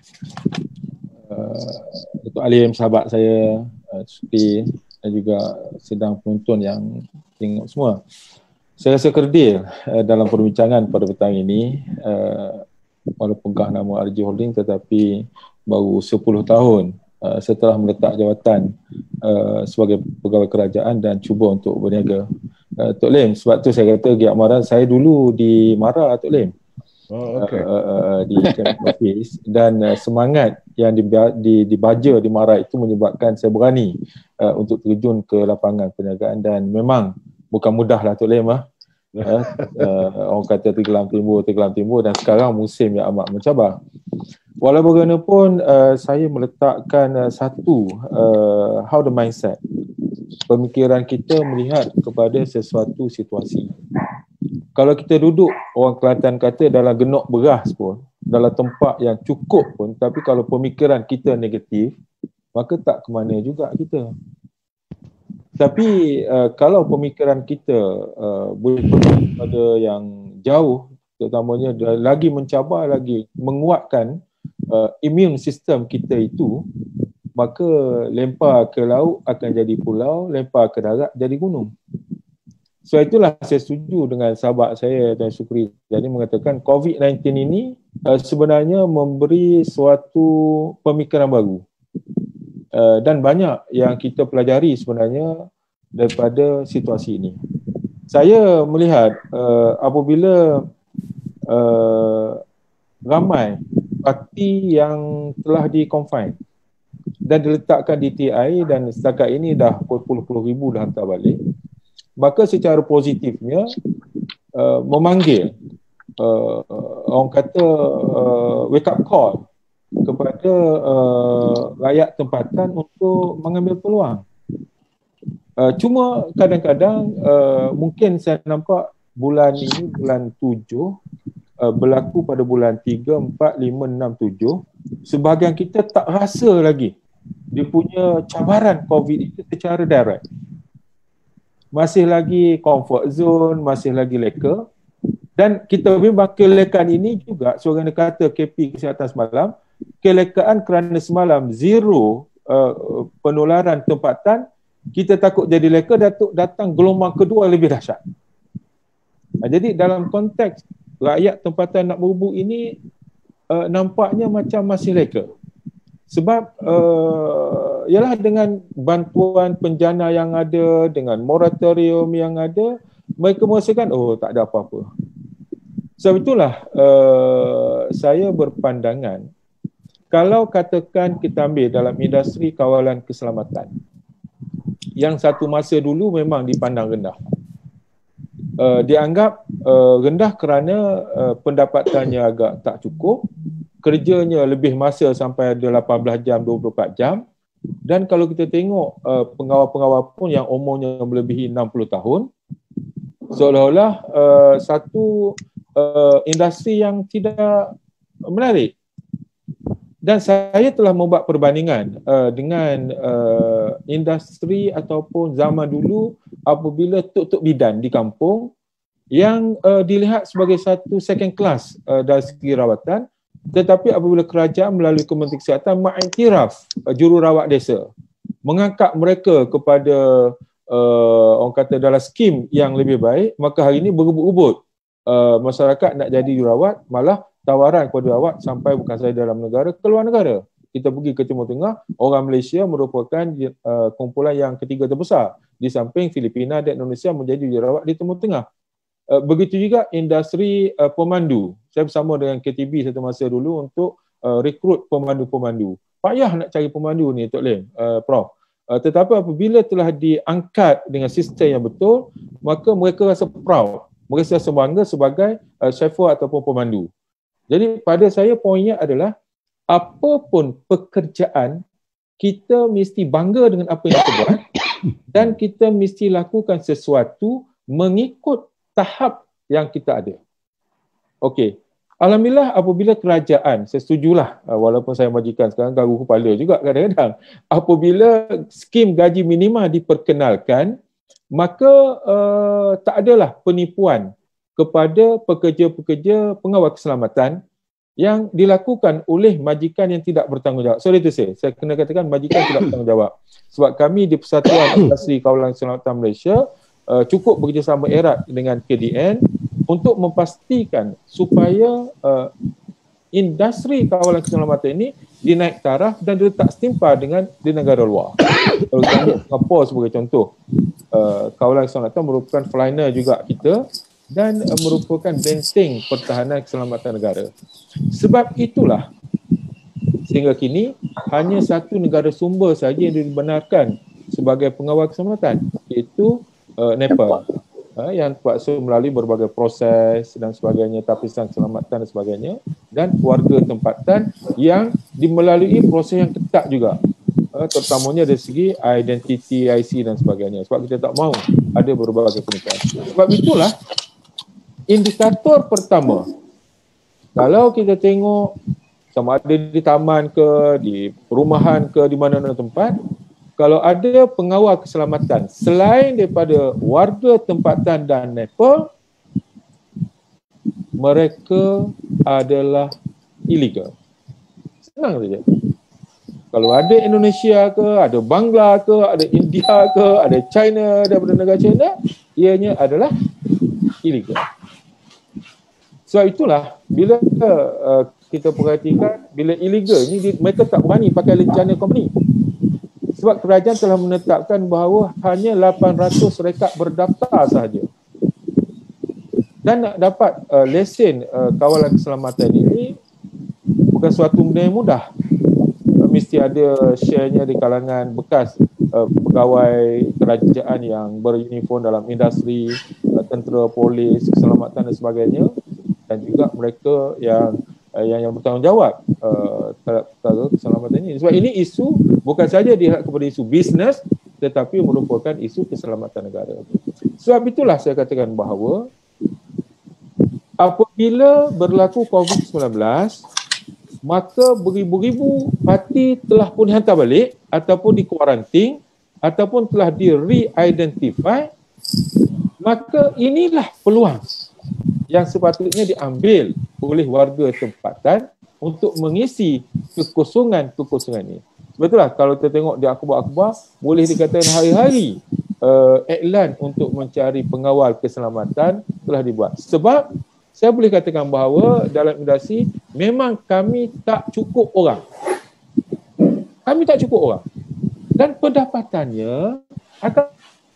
Uh, Datuk Alim, sahabat saya uh, Syukri, dan juga sedang penonton yang tengok semua. Saya rasa kerdil uh, dalam perbincangan pada petang ini, uh, walaupun kah nama Arjio Holding, tetapi baru sepuluh tahun uh, setelah meletak jawatan uh, sebagai pegawai kerajaan dan cuba untuk berniaga. uh, Tok Lim, sebab tu saya kata Giat Maran, saya dulu di Mara Tok Lim. Oh, okay. uh, uh, di Camp Office, dan uh, semangat yang dibaja di Mara itu menyebabkan saya berani uh, untuk terjun ke lapangan perniagaan, dan memang bukan mudah lah Tok Lim. uh, uh, orang kata tenggelam timbul, tenggelam timbul, dan sekarang musim yang amat mencabar. Walau bagaimanapun uh, saya meletakkan uh, satu uh, how the mindset, pemikiran kita melihat kepada sesuatu situasi. Kalau kita duduk, orang Kelantan kata, dalam genok beras pun, dalam tempat yang cukup pun, tapi kalau pemikiran kita negatif, maka tak ke mana juga kita. Tapi uh, kalau pemikiran kita uh, boleh pergi pada yang jauh, terutamanya lagi mencabar, lagi menguatkan uh, immune system kita itu, maka lempar ke laut akan jadi pulau, lempar ke darat jadi gunung. So itulah saya setuju dengan sahabat saya Tuan Syukri jadi mengatakan COVID sembilan belas ini uh, sebenarnya memberi suatu pemikiran baru. uh, dan banyak yang kita pelajari sebenarnya daripada situasi ini. Saya melihat uh, apabila uh, ramai parti yang telah di-confine dan diletakkan di T I dan setakat ini dah puluh-puluh ribu dah hantar balik, maka secara positifnya uh, memanggil uh, orang kata uh, wake up call kepada uh, rakyat tempatan untuk mengambil peluang. Uh, cuma kadang-kadang uh, mungkin saya nampak bulan ini, bulan tujuh, uh, berlaku pada bulan tiga, empat, lima, enam, tujuh, sebahagian kita tak rasa lagi dia punya cabaran COVID itu secara direct. Masih lagi comfort zone, masih lagi leka. Dan kita memang kelekaan ini juga, seorang kata K P Kesihatan semalam, kelekaan kerana semalam zero uh, penularan tempatan, kita takut jadi leka, datuk datang gelombang kedua lebih dahsyat. Nah, jadi dalam konteks rakyat tempatan nak berebut ini uh, nampaknya macam masih leka. Sebab uh, ialah dengan bantuan penjana yang ada, dengan moratorium yang ada, mereka merasakan oh tak ada apa-apa. Sebab itulah uh, saya berpandangan, kalau katakan kita ambil dalam industri kawalan keselamatan, yang satu masa dulu memang dipandang rendah. Uh, dianggap uh, rendah kerana uh, pendapatannya agak tak cukup, kerjanya lebih masa sampai ada lapan belas jam, dua puluh empat jam, dan kalau kita tengok uh, pengawal-pengawal pun yang umurnya melebihi enam puluh tahun, seolah-olah uh, satu uh, industri yang tidak menarik. Dan saya telah membuat perbandingan uh, dengan uh, industri ataupun zaman dulu apabila tok-tok bidan di kampung yang uh, dilihat sebagai satu second class uh, dari segi rawatan, tetapi apabila kerajaan melalui Kementerian Kesihatan mengiktiraf uh, jururawat desa, mengangkat mereka kepada uh, orang kata dalam skim yang lebih baik, maka hari ini berebut-rebut uh, masyarakat nak jadi jururawat, malah tawaran kepada awak sampai bukan sahaja dalam negara, keluar negara. Kita pergi ke Timur Tengah, orang Malaysia merupakan uh, kumpulan yang ketiga terbesar di samping Filipina dan Indonesia menjadi jururawat di Timur Tengah. Uh, begitu juga industri uh, pemandu. Saya bersama dengan K T B satu masa dulu untuk uh, rekrut pemandu-pemandu. Payah nak cari pemandu ni, Tok Lim, uh, Prof. Uh, tetapi apabila telah diangkat dengan sistem yang betul, maka mereka rasa proud. Mereka rasa bangga sebagai uh, chauffeur ataupun pemandu. Jadi pada saya poinnya adalah apapun pekerjaan, kita mesti bangga dengan apa yang kita buat dan kita mesti lakukan sesuatu mengikut tahap yang kita ada. Okey. Alhamdulillah apabila kerajaan, saya setujulah walaupun saya majikan sekarang garu kepala juga kadang-kadang, apabila skim gaji minima diperkenalkan, maka uh, tak adalah penipuan kepada pekerja-pekerja pengawal keselamatan yang dilakukan oleh majikan yang tidak bertanggungjawab. Sorry to say, saya kena katakan majikan tidak bertanggungjawab. Sebab kami di Persatuan Industri Kawalan Keselamatan Malaysia uh, cukup bekerjasama erat dengan K D N untuk memastikan supaya uh, industri kawalan keselamatan ini dinaik taraf dan diletak setimpal dengan di negara luar. Kalau kita ambil Singapura sebagai contoh, uh, kawalan keselamatan merupakan fliner juga kita, dan uh, merupakan benteng pertahanan keselamatan negara. Sebab itulah sehingga kini hanya satu negara sumber saja yang dibenarkan sebagai pengawal keselamatan, iaitu uh, Nepal, uh, yang terpaksa melalui berbagai proses dan sebagainya, tapisan keselamatan dan sebagainya, dan warga tempatan yang dimelalui proses yang ketat juga, uh, terutamanya dari segi identiti, I C dan sebagainya, sebab kita tak mahu ada berbagai penipuan. Sebab itulah indikator pertama, kalau kita tengok sama ada di taman ke, di perumahan ke, di mana-mana tempat, kalau ada pengawal keselamatan selain daripada warga tempatan dan Nepal, mereka adalah ilegal. Senang saja. Kalau ada Indonesia ke, ada Bangla ke, ada India ke, ada China daripada negara China, ianya adalah ilegal. Sebab itulah bila uh, kita perhatikan bila illegal ni, mereka tak berani pakai lencana company. Sebab kerajaan telah menetapkan bahawa hanya lapan ratus rekat berdaftar sahaja. Dan nak dapat uh, lesen uh, kawalan keselamatan ini bukan suatu benda yang mudah. Uh, mesti ada share-nya di kalangan bekas uh, pegawai kerajaan yang beruniform dalam industri, uh, tentera, polis, keselamatan dan sebagainya, dan juga mereka yang Uh, yang yang bertanggungjawab uh, terhadap uh, keselamatan ini. Sebab ini isu bukan saja dilihat kepada isu bisnes, tetapi merupakan isu keselamatan negara. Sebab itulah saya katakan bahawa apabila berlaku covid sembilan belas, maka beribu-ribu parti telah pun dihantar balik ataupun dikuarantin ataupun telah di-re-identify, maka inilah peluang yang sepatutnya diambil oleh warga tempatan untuk mengisi kekosongan-kekosongan ini. Sebab itulah kalau kita tengok di akhbar-akhbar, boleh dikatakan hari-hari uh, iklan untuk mencari pengawal keselamatan telah dibuat. Sebab saya boleh katakan bahawa dalam industri memang kami tak cukup orang. Kami tak cukup orang. Dan pendapatannya akan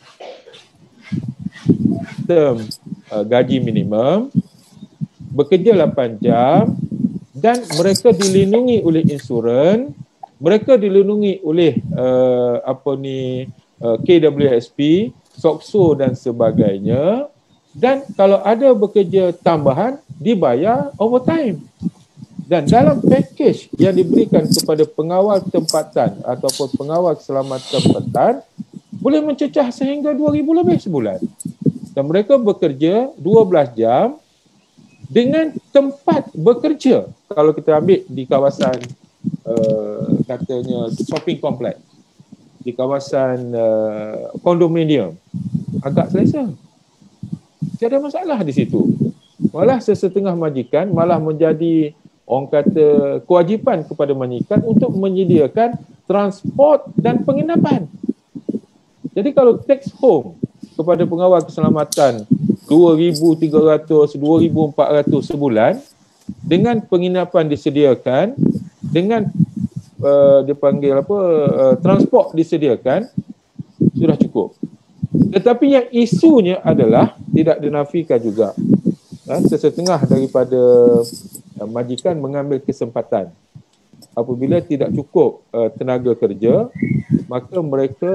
term uh, gaji minimum, bekerja lapan jam, dan mereka dilindungi oleh insurans, mereka dilindungi oleh uh, apa ni uh, K W S P, SOCSO dan sebagainya, dan kalau ada bekerja tambahan dibayar overtime. Dan dalam package yang diberikan kepada pengawal tempatan ataupun pengawal keselamatan tempatan boleh mencecah sehingga dua ribu lebih sebulan. Dan mereka bekerja dua belas jam dengan tempat bekerja. Kalau kita ambil di kawasan uh, katanya shopping complex, di kawasan uh, kondominium, agak selesa. Tiada masalah di situ. Malah sesetengah majikan malah menjadi orang kata kewajipan kepada majikan untuk menyediakan transport dan penginapan. Jadi kalau take home kepada pengawal keselamatan dua ribu tiga ratus, dua ribu empat ratus sebulan dengan penginapan disediakan, dengan uh, dipanggil apa uh, transport disediakan, sudah cukup. Tetapi yang isunya adalah tidak dinafikan juga. Ha, sesetengah daripada uh, majikan mengambil kesempatan. Apabila tidak cukup uh, tenaga kerja, maka mereka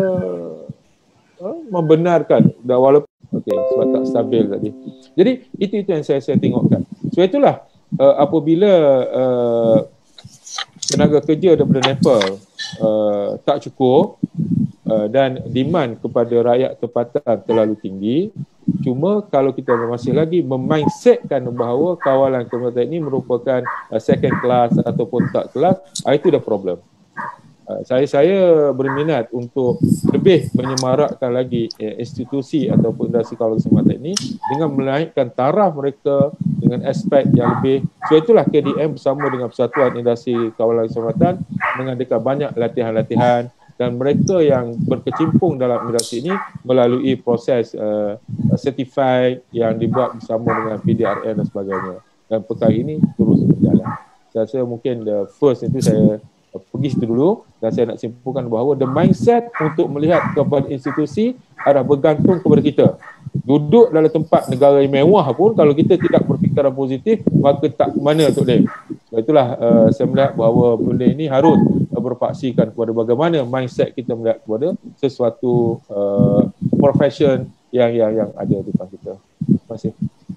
uh, membenarkan dah walaupun okey sebab tak stabil tadi. Jadi itu itu yang saya saya tengokkan. Sebab itulah uh, apabila uh, tenaga kerja daripada Nepal uh, tak cukup uh, dan demand kepada rakyat tempatan terlalu tinggi. Cuma kalau kita masih lagi memindsetkan bahawa kawalan tempatan ini merupakan uh, second class ataupun third class, uh, itu dah problem. Uh, saya saya berminat untuk lebih menyemarakkan lagi eh, institusi ataupun industri kawalan keselamatan ini dengan menaikkan taraf mereka dengan aspek yang lebih. So itulah K D M bersama dengan Persatuan Industri Kawalan Keselamatan mengadakan banyak latihan-latihan, dan mereka yang berkecimpung dalam industri ini melalui proses uh, certified yang dibuat bersama dengan P D R N dan sebagainya. Dan perkara ini terus berjalan. Saya rasa mungkin the first itu saya uh, pergi situ dulu, dan saya nak simpulkan bahawa the mindset untuk melihat kepada institusi adalah bergantung kepada kita. Duduk dalam tempat negara yang mewah pun kalau kita tidak berfikiran positif, maka tak mana Tok Lim. Itulah uh, saya melihat bahawa benda ini harus uh, berpaksikan kepada bagaimana mindset kita melihat kepada sesuatu uh, profession yang yang yang ada di depan kita. Terima kasih.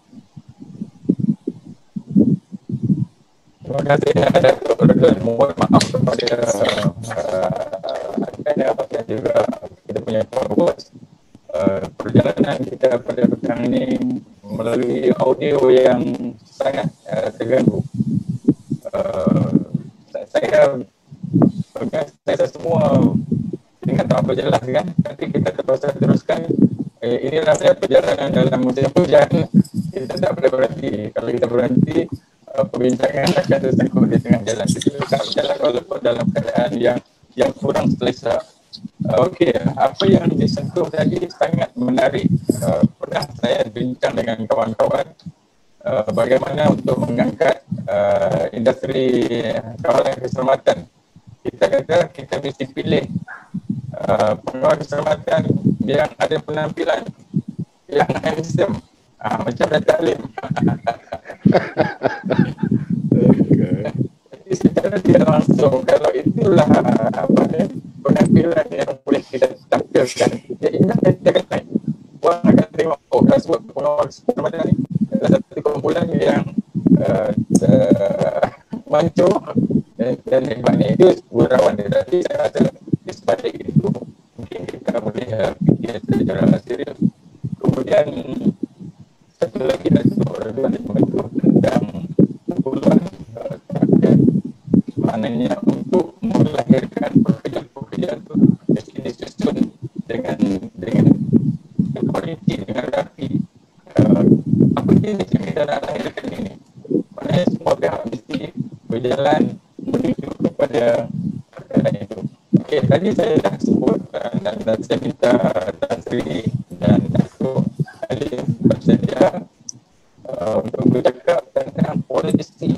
Terima kasih Datuk Redon. Mohon maaf kepada uh, dan juga kita punya followers. Uh, perjalanan kita pada petang ini melalui audio yang sangat uh, terganggu. Uh, saya saya semua dengan tak berjelas kan, nanti kita terpaksa teruskan. Eh, inilah saya perjalanan dalam musim hujan, kita tak boleh berhenti. Kalau kita berhenti, uh, perbincangan akan tersangkut di tengah jalan. Kita tak berjalan walaupun dalam keadaan yang yang kurang selesa. Uh, Okey, apa yang disentuh tadi sangat menarik. Uh, pernah saya bincang dengan kawan-kawan uh, bagaimana untuk mengangkat uh, industri kawalan keselamatan. Kita kata kita mesti pilih uh, pengawal keselamatan yang ada penampilan yang handsome, uh, macam Datuk Alim. Okay. Jadi secara tidak langsung, kalau itulah apa ni, penampilan yang boleh kita tampilkan, kita ingat kita kata orang akan tengok, oh dah sebut pengawal keselamatan ni adalah satu kumpulan yang uh, uh, mancung dan, dan hebatnya itu berawan dia. Tapi saya rasa sebalik itu mungkin kita boleh uh, fikir secara serius. Kemudian satu lagi Datuk Radwan itu tentang peluang uh, maknanya untuk melahirkan pekerjaan-pekerjaan itu mesti disusun dengan dengan kualiti, dengan rapi. Uh, apa jenis yang kita nak lahirkan ini? Maknanya semua pihak mesti berjalan menuju kepada perkara itu. Okey, tadi saya dah sebut uh, dan, dan saya minta Tan Sri dan Datuk Alim bersedia uh, untuk bercakap tentang polisi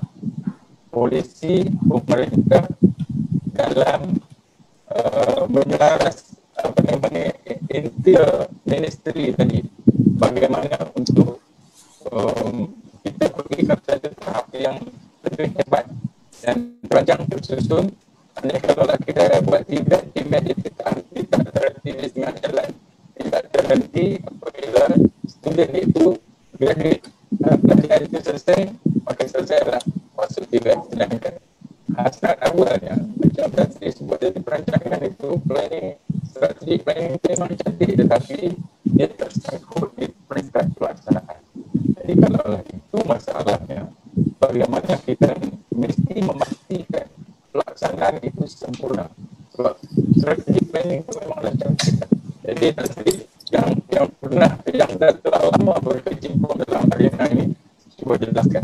polisi pemerintah dalam uh, menyelaras apa namanya inter-ministry tadi. Bagaimana untuk um, kita pergi ke satu tahap yang lebih hebat dan perancang tersusun. Hanya kalau kita buat tiga, tiga kita tidak terhenti di tengah jalan, tidak terhenti apabila student itu graduate, uh, pelajaran itu selesai, maka selesailah masuk tiga. Sedangkan hasrat awalnya macam tadi sebut dari perancangan itu, planning, strategi planning itu memang cantik, tetapi dia tersangkut di peringkat pelaksanaan. Jadi kalau itu masalahnya, bagaimana kita mesti memastikan pelaksanaan itu sempurna. Sebab strategi planning itu memanglah cantik. Jadi tadi yang yang pernah, yang dah telah lama berkecimpung dalam arena ini, cuba jelaskan.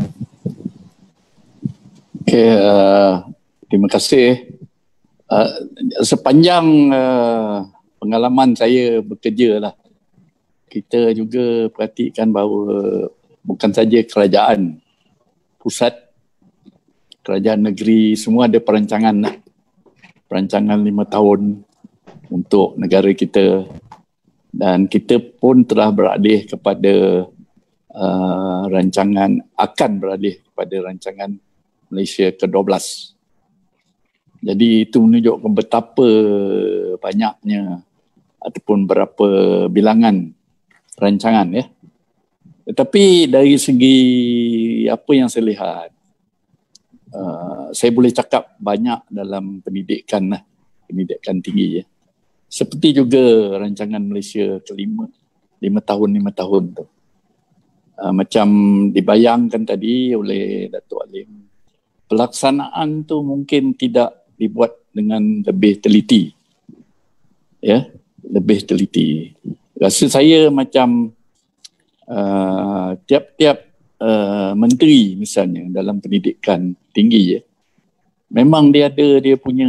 Okey, uh, terima kasih. Uh, sepanjang uh, pengalaman saya bekerja lah, kita juga perhatikan bahawa bukan saja kerajaan pusat, kerajaan negeri, semua ada perancangan lah. Perancangan lima tahun untuk negara kita, dan kita pun telah beralih kepada uh, rancangan, akan beralih kepada rancangan Malaysia ke dua belas. Jadi itu menunjukkan betapa banyaknya ataupun berapa bilangan rancangan, ya. Tetapi dari segi apa yang saya lihat, uh, saya boleh cakap banyak dalam pendidikan lah, pendidikan tinggi, ya. Seperti juga rancangan Malaysia kelima, lima tahun lima tahun tu. Uh, macam dibayangkan tadi oleh Datuk Alim, pelaksanaan tu mungkin tidak dibuat dengan lebih teliti, ya, lebih teliti. Rasa saya macam uh, tiap-tiap uh, menteri misalnya dalam pendidikan tinggi, ya, memang dia ada dia punya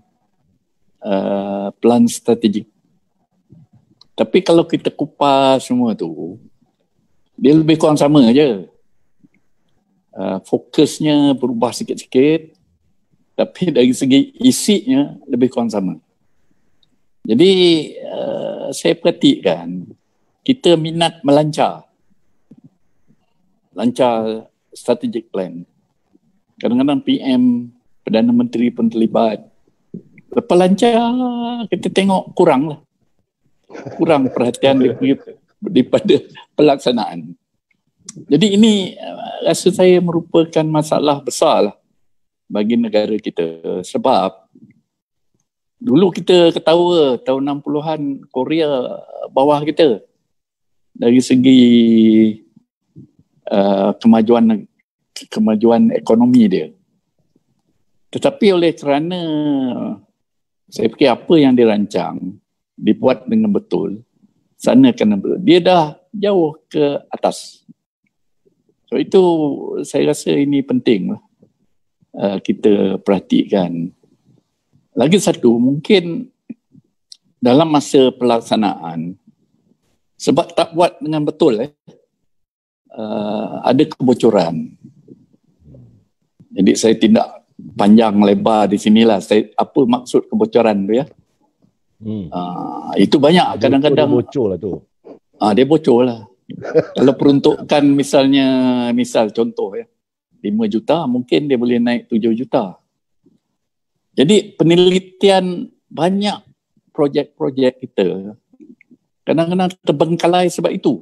uh, plan strategik. Tapi kalau kita kupas semua tu, dia lebih kurang sama je. Uh, fokusnya berubah sikit-sikit, tapi dari segi isinya lebih kurang sama. Jadi uh, saya perhatikan kita minat melancar lancar strategic plan. Kadang-kadang P M, Perdana Menteri pun terlibat. Lepas lancar, kita tengok kurang lah, kurang perhatian daripada pelaksanaan. Jadi ini rasa saya merupakan masalah besar lah bagi negara kita. Sebab dulu kita ketawa tahun enam puluhan Korea bawah kita dari segi uh, kemajuan kemajuan ekonomi dia. Tetapi oleh kerana saya fikir apa yang dirancang dibuat dengan betul, sana kena betul, dia dah jauh ke atas. So itu saya rasa ini penting lah, uh, kita perhatikan. Lagi satu, mungkin dalam masa pelaksanaan, sebab tak buat dengan betul, eh, uh, ada kebocoran. Jadi saya tidak panjang lebar di sinilah. Saya, apa maksud kebocoran tu, ya? Hmm. Uh, itu banyak kadang-kadang dia bocor lah tu. Ah, dia bocor lah. Kalau peruntukan misalnya, misal contoh ya, lima juta, mungkin dia boleh naik tujuh juta. Jadi penelitian banyak projek-projek kita kadang-kadang terbengkalai sebab itu.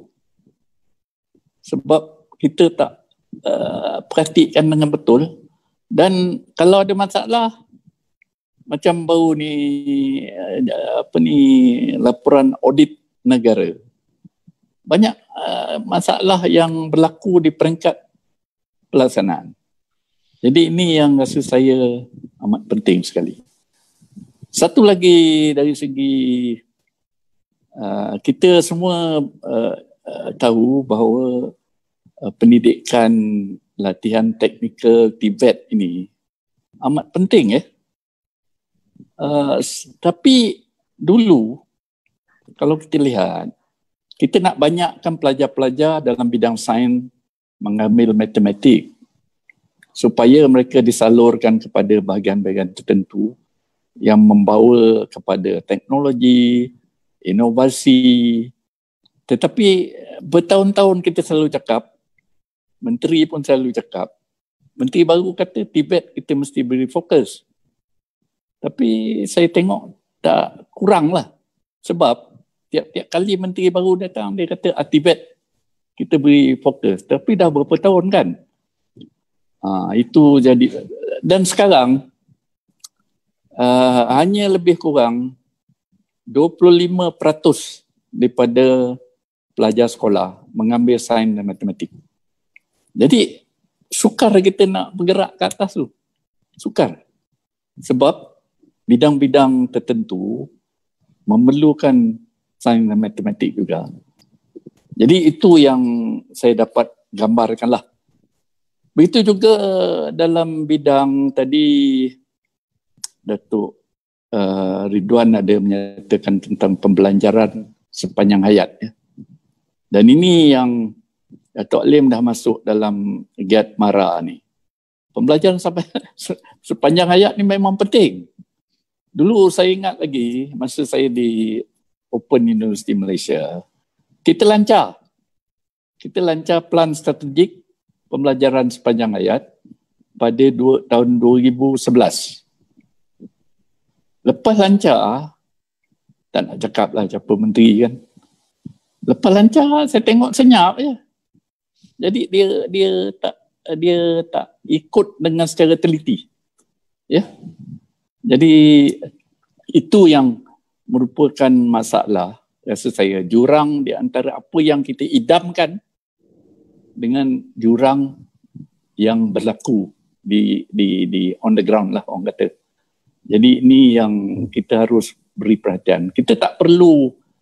Sebab kita tak uh, perhatikan dengan betul. Dan kalau ada masalah, macam baru ni, uh, apa ni, laporan audit negara. Banyak uh, masalah yang berlaku di peringkat pelaksanaan. Jadi ini yang rasa saya amat penting sekali. Satu lagi dari segi uh, kita semua uh, uh, tahu bahawa uh, pendidikan latihan teknikal T V E T ini amat penting ya. Uh, tapi dulu kalau kita lihat, kita nak banyakkan pelajar-pelajar dalam bidang sains mengambil matematik supaya mereka disalurkan kepada bahagian-bahagian tertentu yang membawa kepada teknologi, inovasi. Tetapi bertahun-tahun kita selalu cakap, menteri pun selalu cakap, menteri baru kata T V E T kita mesti beri fokus. Tapi saya tengok tak kurang lah. Sebab tiap-tiap kali menteri baru datang, dia kata ah, T V E T kita beri fokus. Tapi dah berapa tahun kan? Ha, itu jadi. Dan sekarang, uh, hanya lebih kurang dua puluh lima peratus daripada pelajar sekolah mengambil sains dan matematik. Jadi, sukar kita nak bergerak ke atas tu. Sukar. Sebab bidang-bidang tertentu memerlukan sains dan matematik juga. Jadi itu yang saya dapat gambarkan lah. Begitu juga dalam bidang tadi Datuk uh, Ridwan ada menyatakan tentang pembelajaran sepanjang hayat. Ya. Dan ini yang Datuk Lim dah masuk dalam giat MARA ni. Pembelajaran sampai sepanjang hayat ni memang penting. Dulu saya ingat lagi masa saya di Open University Malaysia, kita lancar. Kita lancar plan strategik pembelajaran sepanjang hayat pada dua, tahun dua ribu sebelas. Lepas lancar, tak nak cakap lah siapa menteri kan. Lepas lancar, saya tengok senyap je. Jadi dia dia tak dia tak ikut dengan secara teliti. Ya. Jadi itu yang merupakan masalah rasa saya, jurang di antara apa yang kita idamkan dengan jurang yang berlaku di di di on the ground lah orang kata. Jadi ini yang kita harus beri perhatian. Kita tak perlu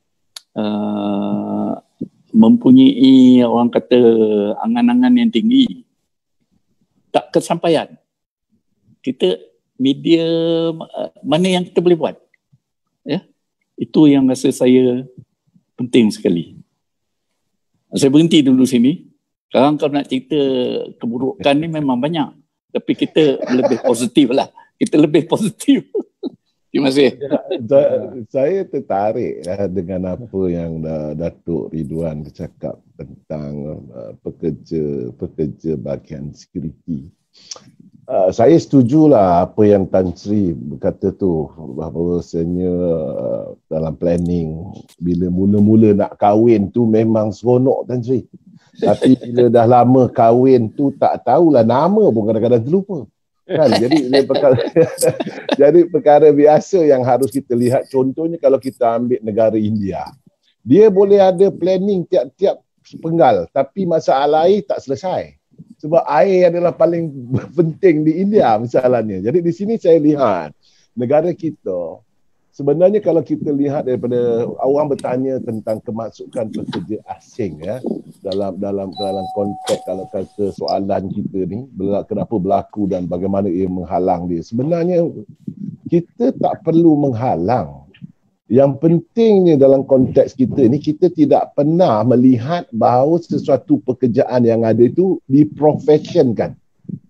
uh, mempunyai orang kata angan-angan yang tinggi. Tak kesampaian. Kita media uh, mana yang kita boleh buat. Ya. Itu yang rasa saya penting sekali. Saya berhenti dulu sini. Sekarang kalau nak cerita keburukan ni memang banyak. Tapi kita lebih positif lah. Kita lebih positif. Terima kasih. Saya tertarik dengan apa yang Datuk Ridwan cakap tentang pekerja-pekerja bahagian security. Uh, saya setujulah apa yang Tan Sri berkata tu, bahawasanya uh, dalam planning bila mula-mula nak kahwin tu memang seronok Tan Sri. Tapi bila dah lama kahwin tu tak tahulah nama pun kadang-kadang terlupa. Kan? Jadi perkara, jadi perkara biasa yang harus kita lihat, contohnya kalau kita ambil negara India. Dia boleh ada planning tiap-tiap sepenggal tapi masalah air tak selesai. Sebab air adalah paling penting di India misalnya. Jadi di sini saya lihat negara kita, sebenarnya kalau kita lihat daripada orang bertanya tentang kemasukan pekerja asing ya, dalam dalam dalam konteks kalau kata soalan kita ni, kenapa berlaku dan bagaimana ia menghalang dia. Sebenarnya kita tak perlu menghalang. Yang pentingnya dalam konteks kita ni, kita tidak pernah melihat bahawa sesuatu pekerjaan yang ada itu diprofesionkan.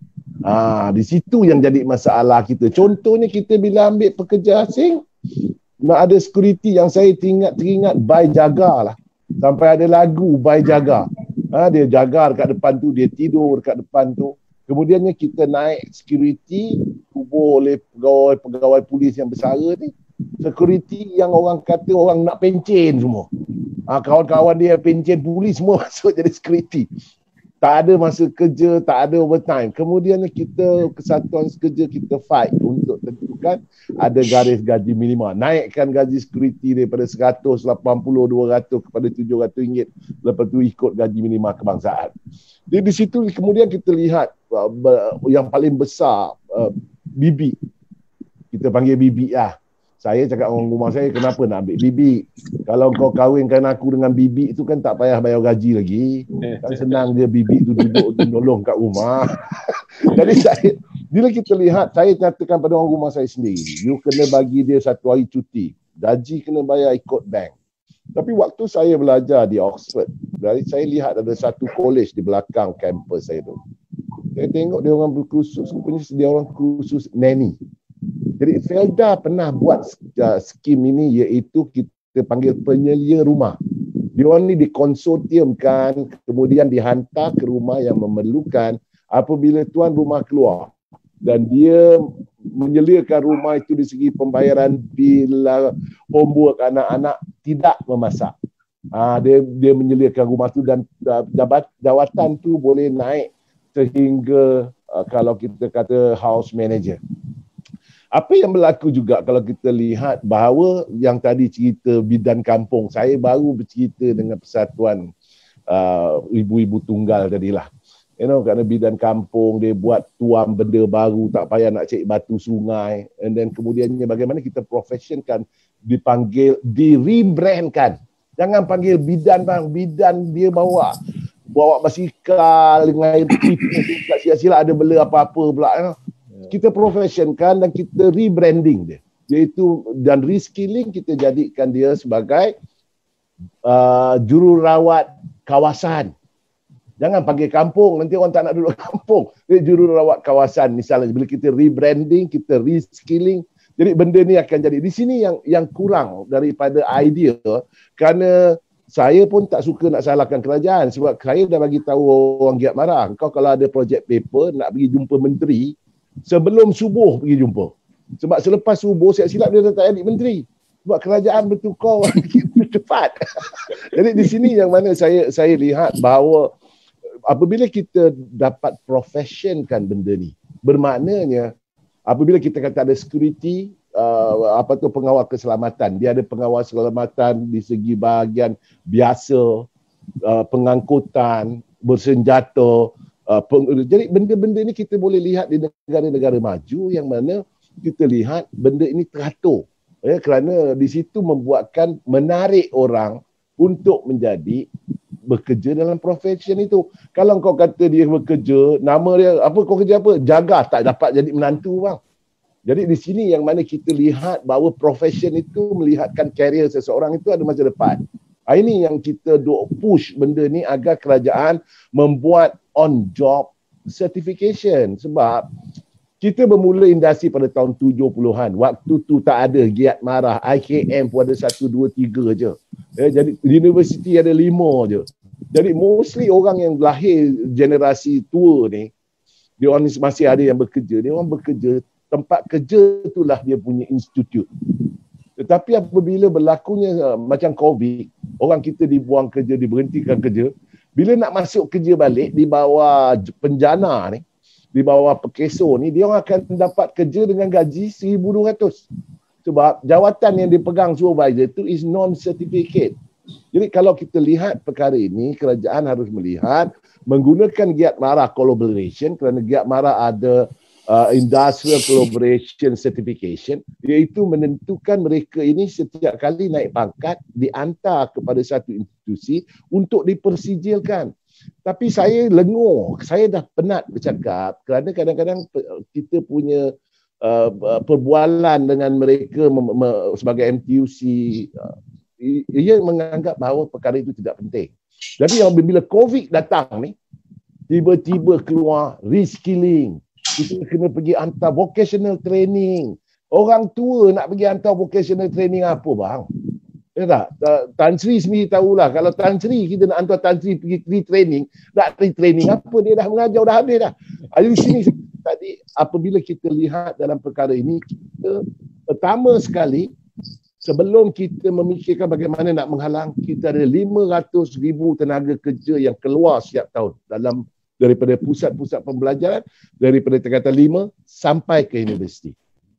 Ah, di situ yang jadi masalah kita. Contohnya kita bila ambil pekerja asing, Nak ada security yang saya teringat teringat Bai Jaga lah. Sampai ada lagu Bai Jaga. Ha, dia jaga dekat depan tu, dia tidur dekat depan tu. Kemudiannya kita naik security, kubur oleh pegawai-pegawai polis yang bersara ni. Security yang orang kata orang nak pencen semua. Ha, kawan-kawan dia pencen polis semua masuk jadi security. Tak ada masa kerja, tak ada overtime. Kemudian kita kesatuan kerja kita fight untuk tentukan ada garis gaji minima. Naikkan gaji security daripada seratus lapan puluh dua ratus kepada tujuh ratus ringgit. Lepas tu ikut gaji minima kebangsaan. Jadi di situ kemudian kita lihat uh, yang paling besar uh, bibik. Kita panggil bibik lah. Saya cakap orang rumah saya, kenapa nak ambil bibik? Kalau kau kahwinkan aku dengan bibik tu kan tak payah bayar gaji lagi. Kan senang dia bibik tu duduk nolong kat rumah. Jadi saya, bila kita lihat, saya nyatakan pada orang rumah saya sendiri, you kena bagi dia satu hari cuti. Gaji kena bayar ikut bank. Tapi waktu saya belajar di Oxford, dari saya lihat ada satu college di belakang kampus saya tu. Saya tengok dia orang berkursus, rupanya dia orang kursus nanny. Jadi Felda pernah buat uh, skim ini iaitu kita panggil penyelia rumah. Dia orang ni dikonsortiumkan, kemudian dihantar ke rumah yang memerlukan apabila tuan rumah keluar. Dan dia menyeliakan rumah itu di segi pembayaran bil, homework anak-anak, tidak memasak. Ha, dia dia menyeliakan rumah tu dan uh, jabat, jawatan tu boleh naik sehingga uh, kalau kita kata house manager. Apa yang berlaku juga kalau kita lihat bahawa yang tadi cerita bidan kampung, saya baru bercerita dengan persatuan uh, ibu-ibu tunggal tadilah. You know, kerana bidan kampung dia buat tuam benda baru, tak payah nak cari batu sungai. And then kemudiannya bagaimana kita professionkan, dipanggil, di-rebrandkan. Jangan panggil bidan bang, bidan dia bawa bawa basikal dengan air putih, kat sila-sila ada bela apa-apa pula. You know? Kita professionkan dan kita rebranding dia. Iaitu dan reskilling kita jadikan dia sebagai uh, jururawat kawasan. Jangan panggil kampung, nanti orang tak nak duduk kampung. Dia jururawat kawasan misalnya. Bila kita rebranding, kita reskilling, jadi benda ni akan jadi. Di sini yang yang kurang daripada idea, kerana saya pun tak suka nak salahkan kerajaan sebab saya dah bagi tahu orang giat marah. Kau kalau ada project paper nak pergi jumpa menteri, sebelum subuh pergi jumpa. Sebab selepas subuh, saya silap dia dah tak jadi menteri. Sebab kerajaan bertukar cepat. Jadi di sini yang mana saya saya lihat bahawa apabila kita dapat professionkan benda ni, bermaknanya apabila kita kata ada security, uh, apa tu pengawal keselamatan, dia ada pengawal keselamatan di segi bahagian biasa, uh, pengangkutan, bersenjata. Uh, peng, jadi benda-benda ni kita boleh lihat di negara-negara maju yang mana kita lihat benda ini teratur. Ya, kerana di situ membuatkan menarik orang untuk menjadi bekerja dalam profession itu. Kalau kau kata dia bekerja, nama dia apa, kau kerja apa? Jaga, tak dapat jadi menantu bang. Jadi di sini yang mana kita lihat bahawa profession itu melihatkan karier seseorang itu ada masa depan. Ini yang kita duk push benda ni agar kerajaan membuat on-job certification. Sebab kita bermula industri pada tahun tujuh puluhan. Waktu tu tak ada giat marah. I K M pun ada satu, dua, tiga je. Ya, jadi universiti ada lima je. Jadi mostly orang yang lahir generasi tua ni, dia orang masih ada yang bekerja. Dia orang bekerja, tempat kerja itulah dia punya institut. Tetapi apabila berlakunya uh, macam COVID, orang kita dibuang kerja, diberhentikan kerja. Bila nak masuk kerja balik di bawah penjana ni, di bawah pekeso ni, dia orang akan dapat kerja dengan gaji seribu dua ratus. Sebab jawatan yang dipegang supervisor itu is non-certificate. Jadi kalau kita lihat perkara ini, kerajaan harus melihat menggunakan giat marah collaboration, kerana giat marah ada Uh, industrial collaboration certification, iaitu menentukan mereka ini setiap kali naik pangkat dihantar kepada satu institusi untuk dipersijilkan. Tapi saya lengur, saya dah penat bercakap kerana kadang-kadang kita punya uh, perbualan dengan mereka mem- mem- sebagai M T U C, uh, ia menganggap bahawa perkara itu tidak penting. Jadi bila COVID datang ni, tiba-tiba keluar reskilling. Kita kena pergi hantar vocational training. Orang tua nak pergi hantar vocational training apa bang? Ya tak? Tan Sri sendiri tahulah. Kalau Tan Sri, kita nak hantar Tan Sri pergi retraining, nak retraining apa? Dia dah mengajar, dah habis dah. Di sini tadi, apabila kita lihat dalam perkara ini, kita pertama sekali, sebelum kita memikirkan bagaimana nak menghalang, kita ada lima ratus ribu tenaga kerja yang keluar setiap tahun dalam daripada pusat-pusat pembelajaran, daripada tingkatan lima sampai ke universiti.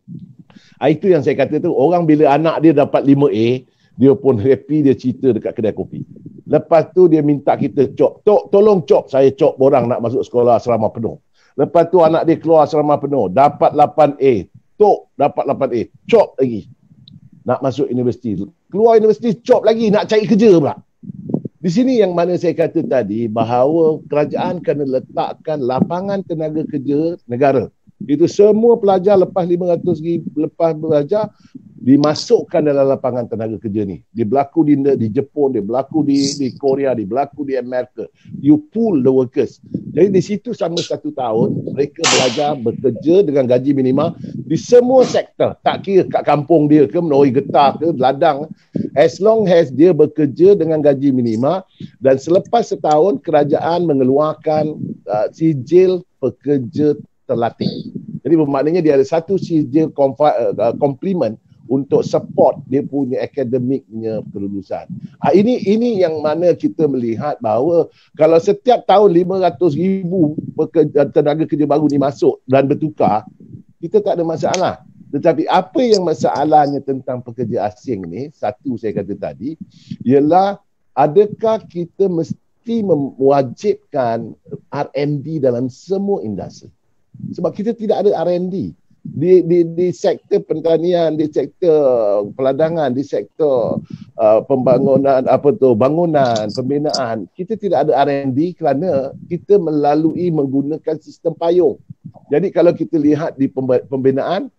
Itu yang saya kata tu, orang bila anak dia dapat lima A, dia pun happy, dia cerita dekat kedai kopi. Lepas tu dia minta kita cop. Tok, tolong cop, saya cop borang nak masuk sekolah asrama penuh. Lepas tu anak dia keluar asrama penuh, dapat lapan A. Tok, dapat lapan A. Cop lagi. Nak masuk universiti. Keluar universiti, cop lagi, nak cari kerja pula. Di sini yang mana saya kata tadi, bahawa kerajaan kena letakkan lapangan tenaga kerja negara. Itu semua pelajar lepas lima ratus ribu, lepas belajar, dimasukkan dalam lapangan tenaga kerja ni. Dia berlaku di, di Jepun, dia berlaku di, di Korea, dia berlaku di Amerika. You pull the workers. Jadi di situ selama satu tahun, mereka belajar bekerja dengan gaji minima di semua sektor. Tak kira kat kampung dia ke, menori getah ke, ladang. As long as dia bekerja dengan gaji minima, dan selepas setahun, kerajaan mengeluarkan uh, sijil pekerja terlatih. Jadi bermaknanya dia ada satu sijil komplimen untuk support dia punya akademiknya kelulusan. Ha, ini ini yang mana kita melihat bahawa kalau setiap tahun lima ratus ribu pekerja, tenaga kerja baru ni masuk dan bertukar, kita tak ada masalah. Tetapi apa yang masalahnya tentang pekerja asing ni, satu saya kata tadi, ialah adakah kita mesti mewajibkan R and D dalam semua industri? Sebab kita tidak ada R and D. Di, di, di sektor pertanian, di sektor peladangan, di sektor uh, pembangunan, apa tu, bangunan, pembinaan, kita tidak ada R and D kerana kita melalui menggunakan sistem payung. Jadi kalau kita lihat di pembinaan,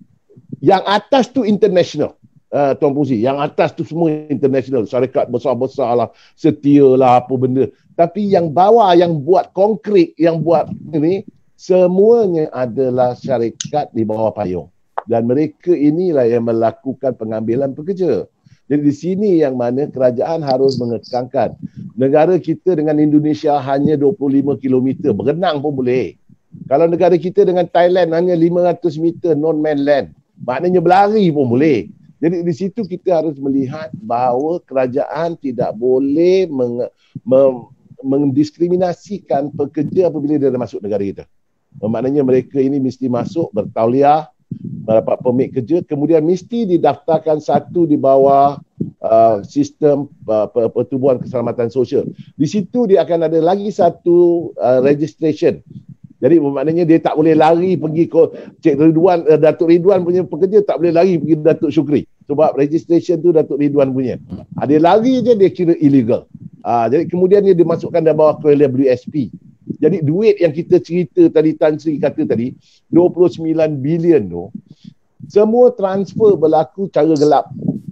yang atas tu international, uh, Tuan Pusi, yang atas tu semua international, syarikat besar-besar lah, Setia lah, apa benda. Tapi yang bawah, yang buat konkret, yang buat ini, semuanya adalah syarikat di bawah payung. Dan mereka inilah yang melakukan pengambilan pekerja. Jadi di sini yang mana kerajaan harus mengekankan. Negara kita dengan Indonesia hanya dua puluh lima kilometer. Berenang pun boleh. Kalau negara kita dengan Thailand hanya lima ratus meter non-man land. Maknanya berlari pun boleh. Jadi di situ kita harus melihat bahawa kerajaan tidak boleh meng, mem, mendiskriminasikan pekerja apabila dia dah masuk negara kita. Maknanya mereka ini mesti masuk bertauliah, mendapat permit kerja, kemudian mesti didaftarkan satu di bawah uh, sistem uh, pertubuhan keselamatan sosial. Di situ dia akan ada lagi satu uh, registration. Jadi maknanya dia tak boleh lari pergi ke Cik Ridwan, uh, Datuk Ridwan punya pekerja tak boleh lari pergi Datuk Syukri. Sebab registration tu Datuk Ridwan punya. Uh, dia lari je dia kira illegal. Uh, jadi kemudian dia dimasukkan dalam bawah K W S P. Jadi duit yang kita cerita tadi, Tan Sri kata tadi, dua puluh sembilan bilion tu, semua transfer berlaku cara gelap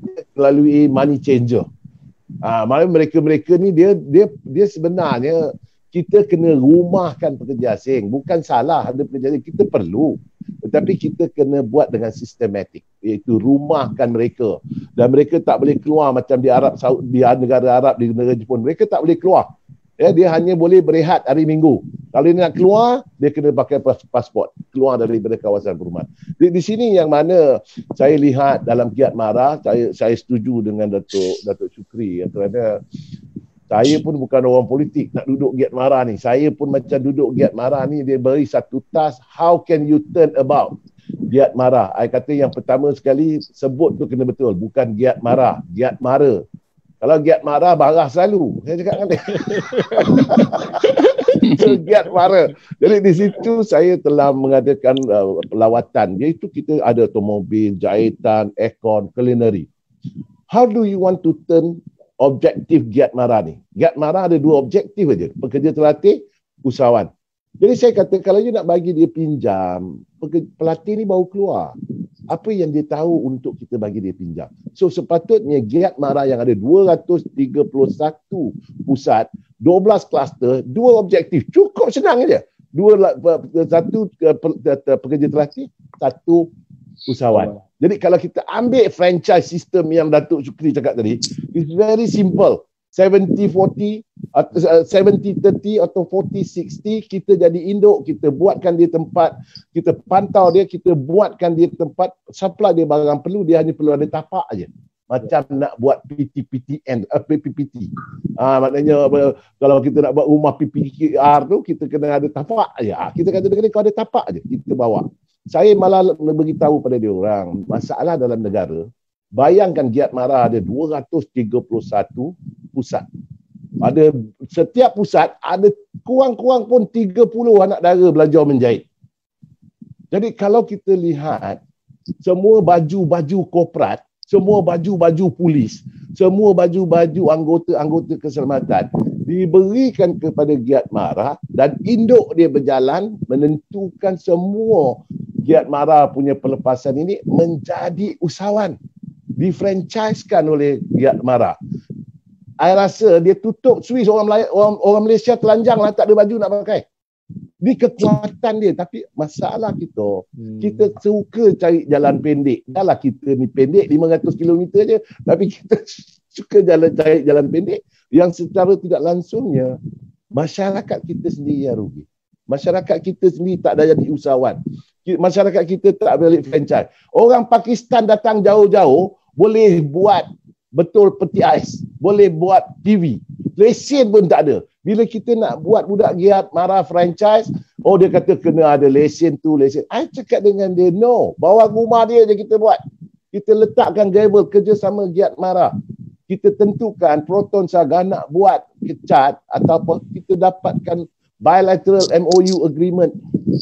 melalui money changer. Ah, maknanya mereka-mereka ni dia dia dia sebenarnya kita kena rumahkan pekerja asing. Bukan salah ada pekerja asing, kita perlu. Tetapi kita kena buat dengan sistematik, iaitu rumahkan mereka. Dan mereka tak boleh keluar macam di Arab Saudi, di negara Arab, di negara Jepun. Mereka tak boleh keluar. Ya, dia hanya boleh berehat hari Minggu. Kalau dia nak keluar, dia kena pakai pas- pasport. Keluar daripada kawasan perumahan. Di, di sini yang mana saya lihat dalam Giat Mara, saya saya setuju dengan Datuk Datuk Syukri. Ya, kerana saya pun bukan orang politik nak duduk Giat Mara ni. Saya pun macam duduk Giat Mara ni, dia beri satu task, how can you turn about Giat Mara. Saya kata yang pertama sekali, sebut tu kena betul. Bukan Giat Mara, Giat Mara. Kalau Giat Mara, barah selalu. Saya cakap kan dia. So, Giat Mara. Jadi di situ saya telah mengadakan uh, lawatan. Iaitu kita ada automobil, jahitan, aircon, culinary. How do you want to turn objektif Giat Mara ni? Giat Mara ada dua objektif aja. Pekerja terlatih, usahawan. Jadi saya kata kalau you nak bagi dia pinjam, pelatih ni baru keluar. Apa yang dia tahu untuk kita bagi dia pinjam. So sepatutnya Giat Mara yang ada dua ratus tiga puluh satu pusat, dua belas kluster, dua objektif. Cukup senang aja. Dua satu pekerja terlatih, satu usahawan. Jadi kalau kita ambil franchise system yang Datuk Shukri cakap tadi, it's very simple. seventy forty, seventy thirty atau forty sixty, kita jadi induk, kita buatkan dia tempat, kita pantau dia, kita buatkan dia tempat, supply dia barang perlu, dia hanya perlu ada tapak aja. Macam nak buat P T P T N, uh, P P P T. Ah, maknanya kalau kita nak buat rumah P P K R tu, kita kena ada tapak aja. Ah, kita kata dia kau ada tapak aja, kita bawa. Saya malah beritahu pada dia orang, masalah dalam negara, bayangkan Giat Mara ada dua ratus tiga puluh satu pusat. Ada setiap pusat ada kurang-kurang pun tiga puluh anak dara belajar menjahit. Jadi kalau kita lihat semua baju-baju korporat, semua baju-baju polis, semua baju-baju anggota-anggota keselamatan diberikan kepada Giat Mara dan induk dia berjalan menentukan semua Giat Mara punya pelepasan ini menjadi usahawan. Difranchisekan oleh Giat Mara. Saya rasa dia tutup Swiss, orang, Melayu, orang, orang Malaysia telanjang lah, tak ada baju nak pakai. Ini kekuatan dia. Tapi masalah kita, hmm. kita suka cari jalan pendek. Dah lah kita ni pendek lima ratus kilometer je, tapi kita suka jalan cari jalan pendek yang secara tidak langsungnya masyarakat kita sendiri yang rugi. Masyarakat kita sendiri tak ada jadi usahawan. Masyarakat kita tak balik franchise. Orang Pakistan datang jauh-jauh boleh buat betul peti ais, boleh buat T V. Lesen pun tak ada. Bila kita nak buat budak Giat Mara franchise, oh dia kata kena ada lesen tu, lesen. I cakap dengan dia, no. Bawa rumah dia je kita buat. Kita letakkan gavel kerjasama Giat Mara. Kita tentukan Proton Saga nak buat kecat ataupun kita dapatkan bilateral M O U agreement.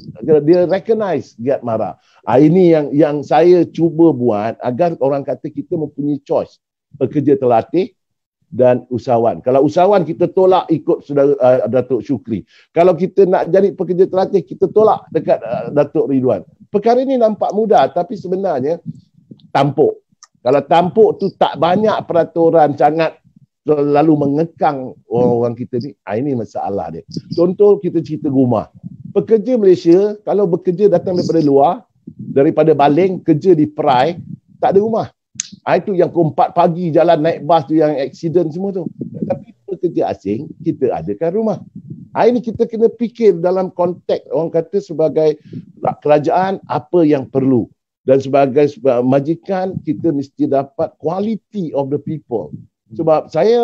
Dia recognize Giat Mara. Ah, ini yang yang saya cuba buat agar orang kata kita mempunyai choice. Pekerja terlatih dan usahawan. Kalau usahawan kita tolak ikut saudara uh, Datuk Shukri. Kalau kita nak jadi pekerja terlatih, kita tolak dekat uh, Datuk Ridwan. Perkara ini nampak mudah tapi sebenarnya tampuk. Kalau tampuk tu tak banyak peraturan, sangat lalu mengekang orang-orang kita ni. Ah, ini masalah dia. Contoh kita cerita rumah. Pekerja Malaysia kalau bekerja datang daripada luar, daripada Baling, kerja di Perai, tak ada rumah. Ah, itu yang keempat pagi jalan naik bas tu yang aksiden semua tu. Tapi pekerja asing, kita adakan rumah. Ah, ini kita kena fikir dalam konteks orang kata sebagai kerajaan apa yang perlu. Dan sebagai majikan, kita mesti dapat quality of the people. Sebab saya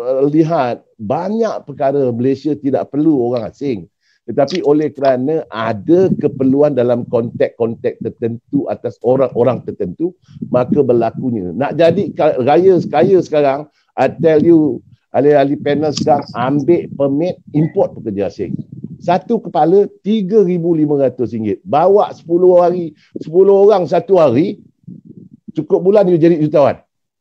lihat banyak perkara Malaysia tidak perlu orang asing. Tetapi oleh kerana ada keperluan dalam konteks-konteks tertentu atas orang-orang tertentu, maka berlakunya. Nak jadi raya kaya sekarang, I tell you, ahli-ahli panel sekarang ambil permit import pekerja asing. Satu kepala tiga ribu lima ratus ringgit. Bawa sepuluh hari, sepuluh orang satu hari, cukup bulan you jadi jutawan.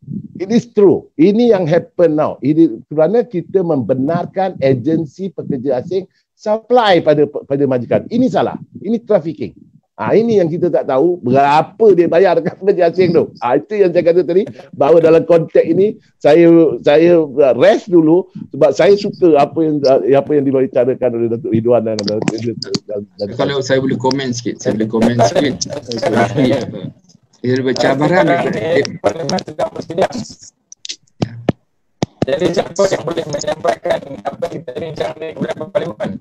It is true. Ini yang happen now. Ini kerana kita membenarkan agensi pekerja asing supply pada pada majikan. Ini salah. Ini trafficking. Ah, ini yang kita tak tahu berapa dia bayar dekat pekerja asing tu. Ah, itu yang saya kata tadi, bahawa dalam konteks ini saya saya rest dulu sebab saya suka apa yang apa yang dibicarakan oleh Datuk Ridwan dan, dan, dan, dan, dan kalau saya boleh komen sikit, saya boleh komen sikit. Ia bercabaran Parlimen sedang bersidang. Jadi siapa yang boleh menyampaikan apa yang kita bincang di beberapa parlimen?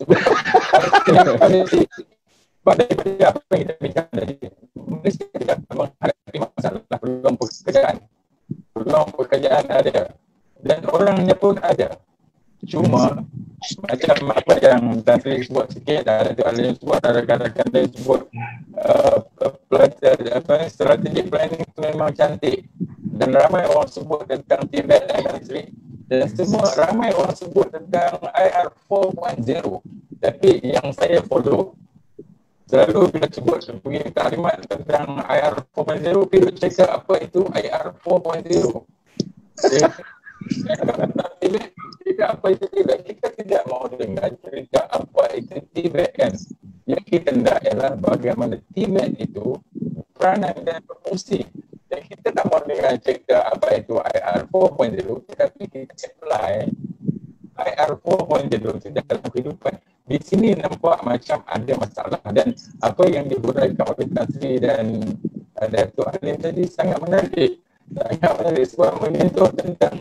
Pada apa yang kita bincang tadi, Malaysia tidak menghadapi masalah peluang pekerjaan. Peluang pekerjaan ada dan orangnya pun ada. Cuma macam apa yang Tan Sri sebut sikit, ada yang sebut, ada rakan-rakan yang sebut uh, apa, strategic planning itu memang cantik dan ramai orang sebut tentang Tibet dan Tan Sri dan semua ramai orang sebut tentang I R four point oh, tapi yang saya follow selalu bila sebut punya kalimat tentang I R four point oh, bila cakap apa itu I R four point oh. Tibet, tidak apa itu Tibet, kita tidak mau dengar cerita apa itu Tibet kan. Yang kita nak ialah bagaimana Tibet itu peranan dan berfungsi. Dan kita tak mau dengar cerita apa itu I R four point oh, tetapi kita apply I R four point oh itu dalam kehidupan. Di sini nampak macam ada masalah dan apa yang dihuraikan oleh Tan Sri dan uh, Datuk Halim tadi sangat menarik. Sangat menarik sebab menyentuh tentang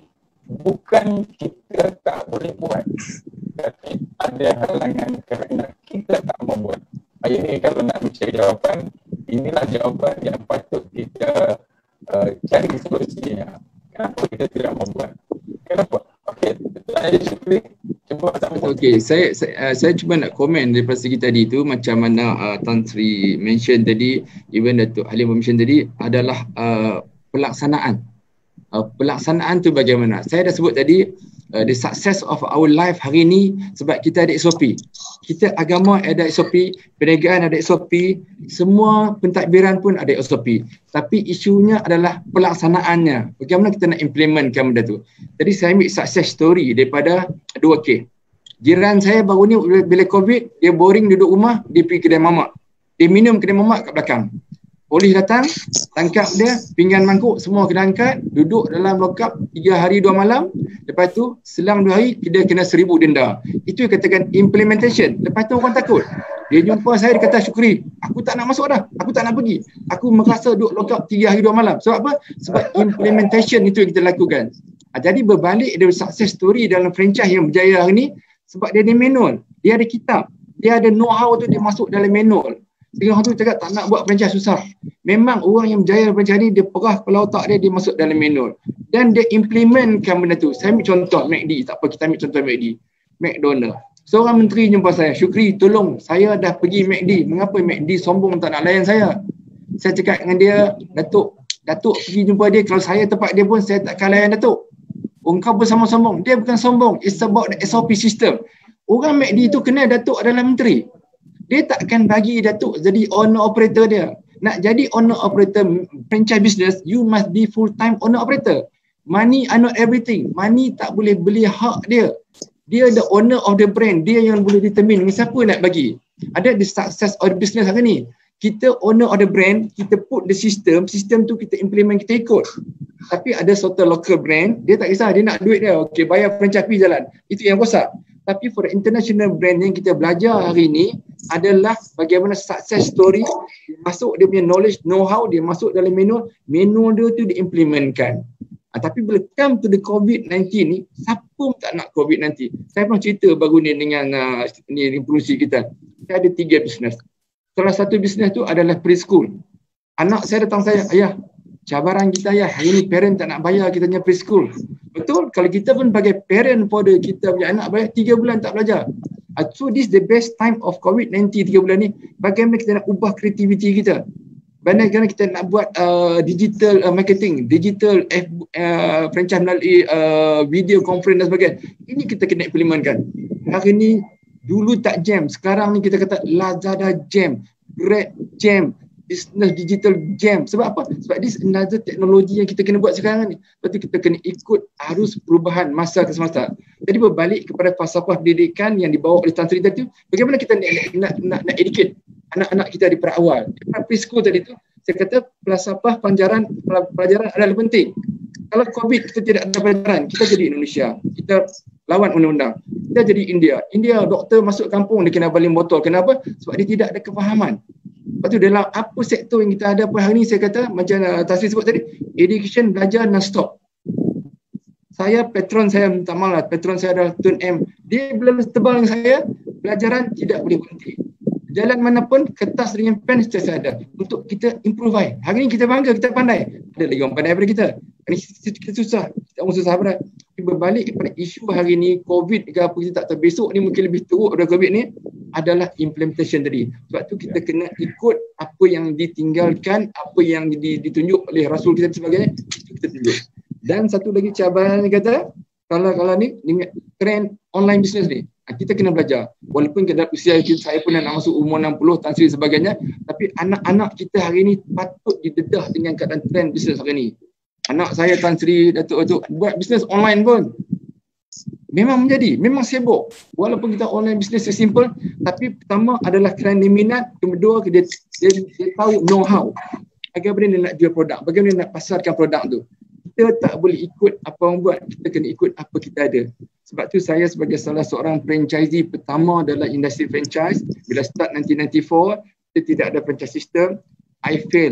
bukan kita tak boleh buat, tapi ada halangan kerana kita tak membuat. Ini kalau nak mencari jawapan, inilah jawapan yang patut kita uh, cari solusinya. Kenapa kita tidak membuat? Kenapa? Okey, saya Syukri, cuba sama-sama. Okey, saya, saya uh, saya cuba nak komen daripada segi tadi tu, macam mana uh, Tan Sri mention tadi, even Datuk Halim mention tadi adalah uh, pelaksanaan. Uh, pelaksanaan tu bagaimana? Saya dah sebut tadi, uh, the success of our life hari ni sebab kita ada S O P. Kita agama ada S O P, perniagaan ada S O P, semua pentadbiran pun ada S O P. Tapi isunya adalah pelaksanaannya. Bagaimana kita nak implementkan benda tu. Jadi saya ambil success story daripada dua kes. Jiran saya baru ni bila COVID, dia boring duduk rumah, dia pergi kedai mamak. Dia minum kedai mamak kat belakang. Polis datang, tangkap dia, pinggan mangkuk, semua kena angkat, duduk dalam lockup tiga hari dua malam. Lepas tu, selang dua hari, dia kena seribu denda. Itu katakan implementation. Lepas tu orang takut. Dia jumpa saya, dia kata, Syukri, aku tak nak masuk dah. Aku tak nak pergi. Aku merasa duduk lockup tiga hari dua malam. Sebab apa? Sebab implementation itu yang kita lakukan. Ha, jadi berbalik dari success story dalam franchise yang berjaya hari ni, sebab dia ada manual. Dia ada kitab. Dia ada know-how tu, dia masuk dalam manual. Sehingga orang tu cakap tak nak buat franchise susah. Memang orang yang berjaya franchise ni, dia perah kepala otak dia, dia masuk dalam manual. Dan dia implementkan benda tu. Saya ambil contoh McD, tak apa kita ambil contoh McD. McDonald. Seorang menteri jumpa saya, Syukri tolong, saya dah pergi McD. Mengapa McD sombong tak nak layan saya? Saya cakap dengan dia, Datuk, Datuk pergi jumpa dia, kalau saya tempat dia pun saya takkan layan Datuk. Oh, kau bersama sombong. Dia bukan sombong, it's about the S O P system. Orang McD tu kenal Datuk adalah menteri. Dia takkan bagi Datuk jadi owner operator dia. Nak jadi owner operator franchise business, you must be full time owner operator. Money are not everything. Money tak boleh beli hak dia. Dia the owner of the brand. Dia yang boleh determine siapa nak bagi. Ada the success of the business hari ni. Kita owner of the brand, kita put the system, system tu kita implement, kita ikut. Tapi ada suatu local brand, dia tak kisah, dia nak duit dia. Okay, bayar franchise fee jalan. Itu yang rosak. Tapi for the international brand yang kita belajar hari ni adalah bagaimana success story, masuk dia punya knowledge, know-how, dia masuk dalam manual, manual dia tu diimplementkan. Ha, tapi bila come to the COVID nineteen ni, siapa pun tak nak COVID nineteen. Saya pernah cerita baru ni dengan uh, ni revolusi kita. Saya ada tiga bisnes. Salah satu bisnes tu adalah preschool. Anak saya datang saya, ayah, cabaran kita ayah, hari ni parent tak nak bayar kita punya preschool. Betul, kalau kita pun bagi parent pada kita punya anak bayar tiga bulan tak belajar. Uh, so this the best time of COVID nineteen tiga bulan ni, bagaimana kita nak ubah kreativiti kita. Bagaimana kita nak buat uh, digital uh, marketing, digital F, uh, franchise melalui uh, video conference dan sebagainya. Ini kita kena implementkan. Hari ni dulu tak jam, sekarang ni kita kata Lazada jam, Grab jam, business digital jam. Sebab apa? Sebab this another teknologi yang kita kena buat sekarang ni. Lepas tu kita kena ikut arus perubahan masa ke semasa. Jadi berbalik kepada falsafah pendidikan yang dibawa oleh Tan Sri tadi, bagaimana kita nak nak, nak, nak educate anak-anak kita di awal. Di preschool tadi tu, saya kata falsafah pelajaran pelajaran adalah penting. Kalau COVID kita tidak ada pelajaran, kita jadi Indonesia. Kita lawan undang-undang. Kita jadi India. India doktor masuk kampung dia kena baling botol. Kenapa? Sebab dia tidak ada kefahaman. Lepas tu dalam apa sektor yang kita ada hari ni, saya kata macam Tan Sri sebut tadi, education belajar non-stop. Saya patron saya minta maaf lah, patron saya adalah Tun M. Dia bila tebal dengan saya, pelajaran tidak boleh berhenti. Jalan mana pun, kertas dengan pen saya ada untuk kita improvise. Hari ni kita bangga, kita pandai. Ada lagi orang pandai daripada kita. Hari ni kita susah, kita orang susah berat. Tapi berbalik kepada isu hari ni, COVID ke apa kita tak tahu. Besok ni mungkin lebih teruk daripada COVID ni, adalah implementation tadi. Sebab tu kita kena ikut apa yang ditinggalkan, apa yang ditunjuk oleh Rasul kita dan sebagainya, itu kita tunjuk. Dan satu lagi cabaran yang kata, kalau kalau ni dengan trend online business ni, kita kena belajar. Walaupun kita usia kita, saya pun nak masuk umur enam puluh, Tan Sri sebagainya, tapi anak-anak kita hari ni patut didedah dengan keadaan trend bisnes hari ni. Anak saya Tan Sri, Datuk-Datuk buat bisnes online pun. Memang menjadi, memang sibuk. Walaupun kita online bisnes simple, tapi pertama adalah kerana dia minat, kedua dia, dia, dia tahu know-how. Bagaimana dia nak jual produk, bagaimana dia nak pasarkan produk tu. Kita tak boleh ikut apa orang buat, kita kena ikut apa kita ada. Sebab tu saya sebagai salah seorang franchisee pertama dalam industri franchise, bila start nineteen ninety-four, kita tidak ada franchise system, I fail.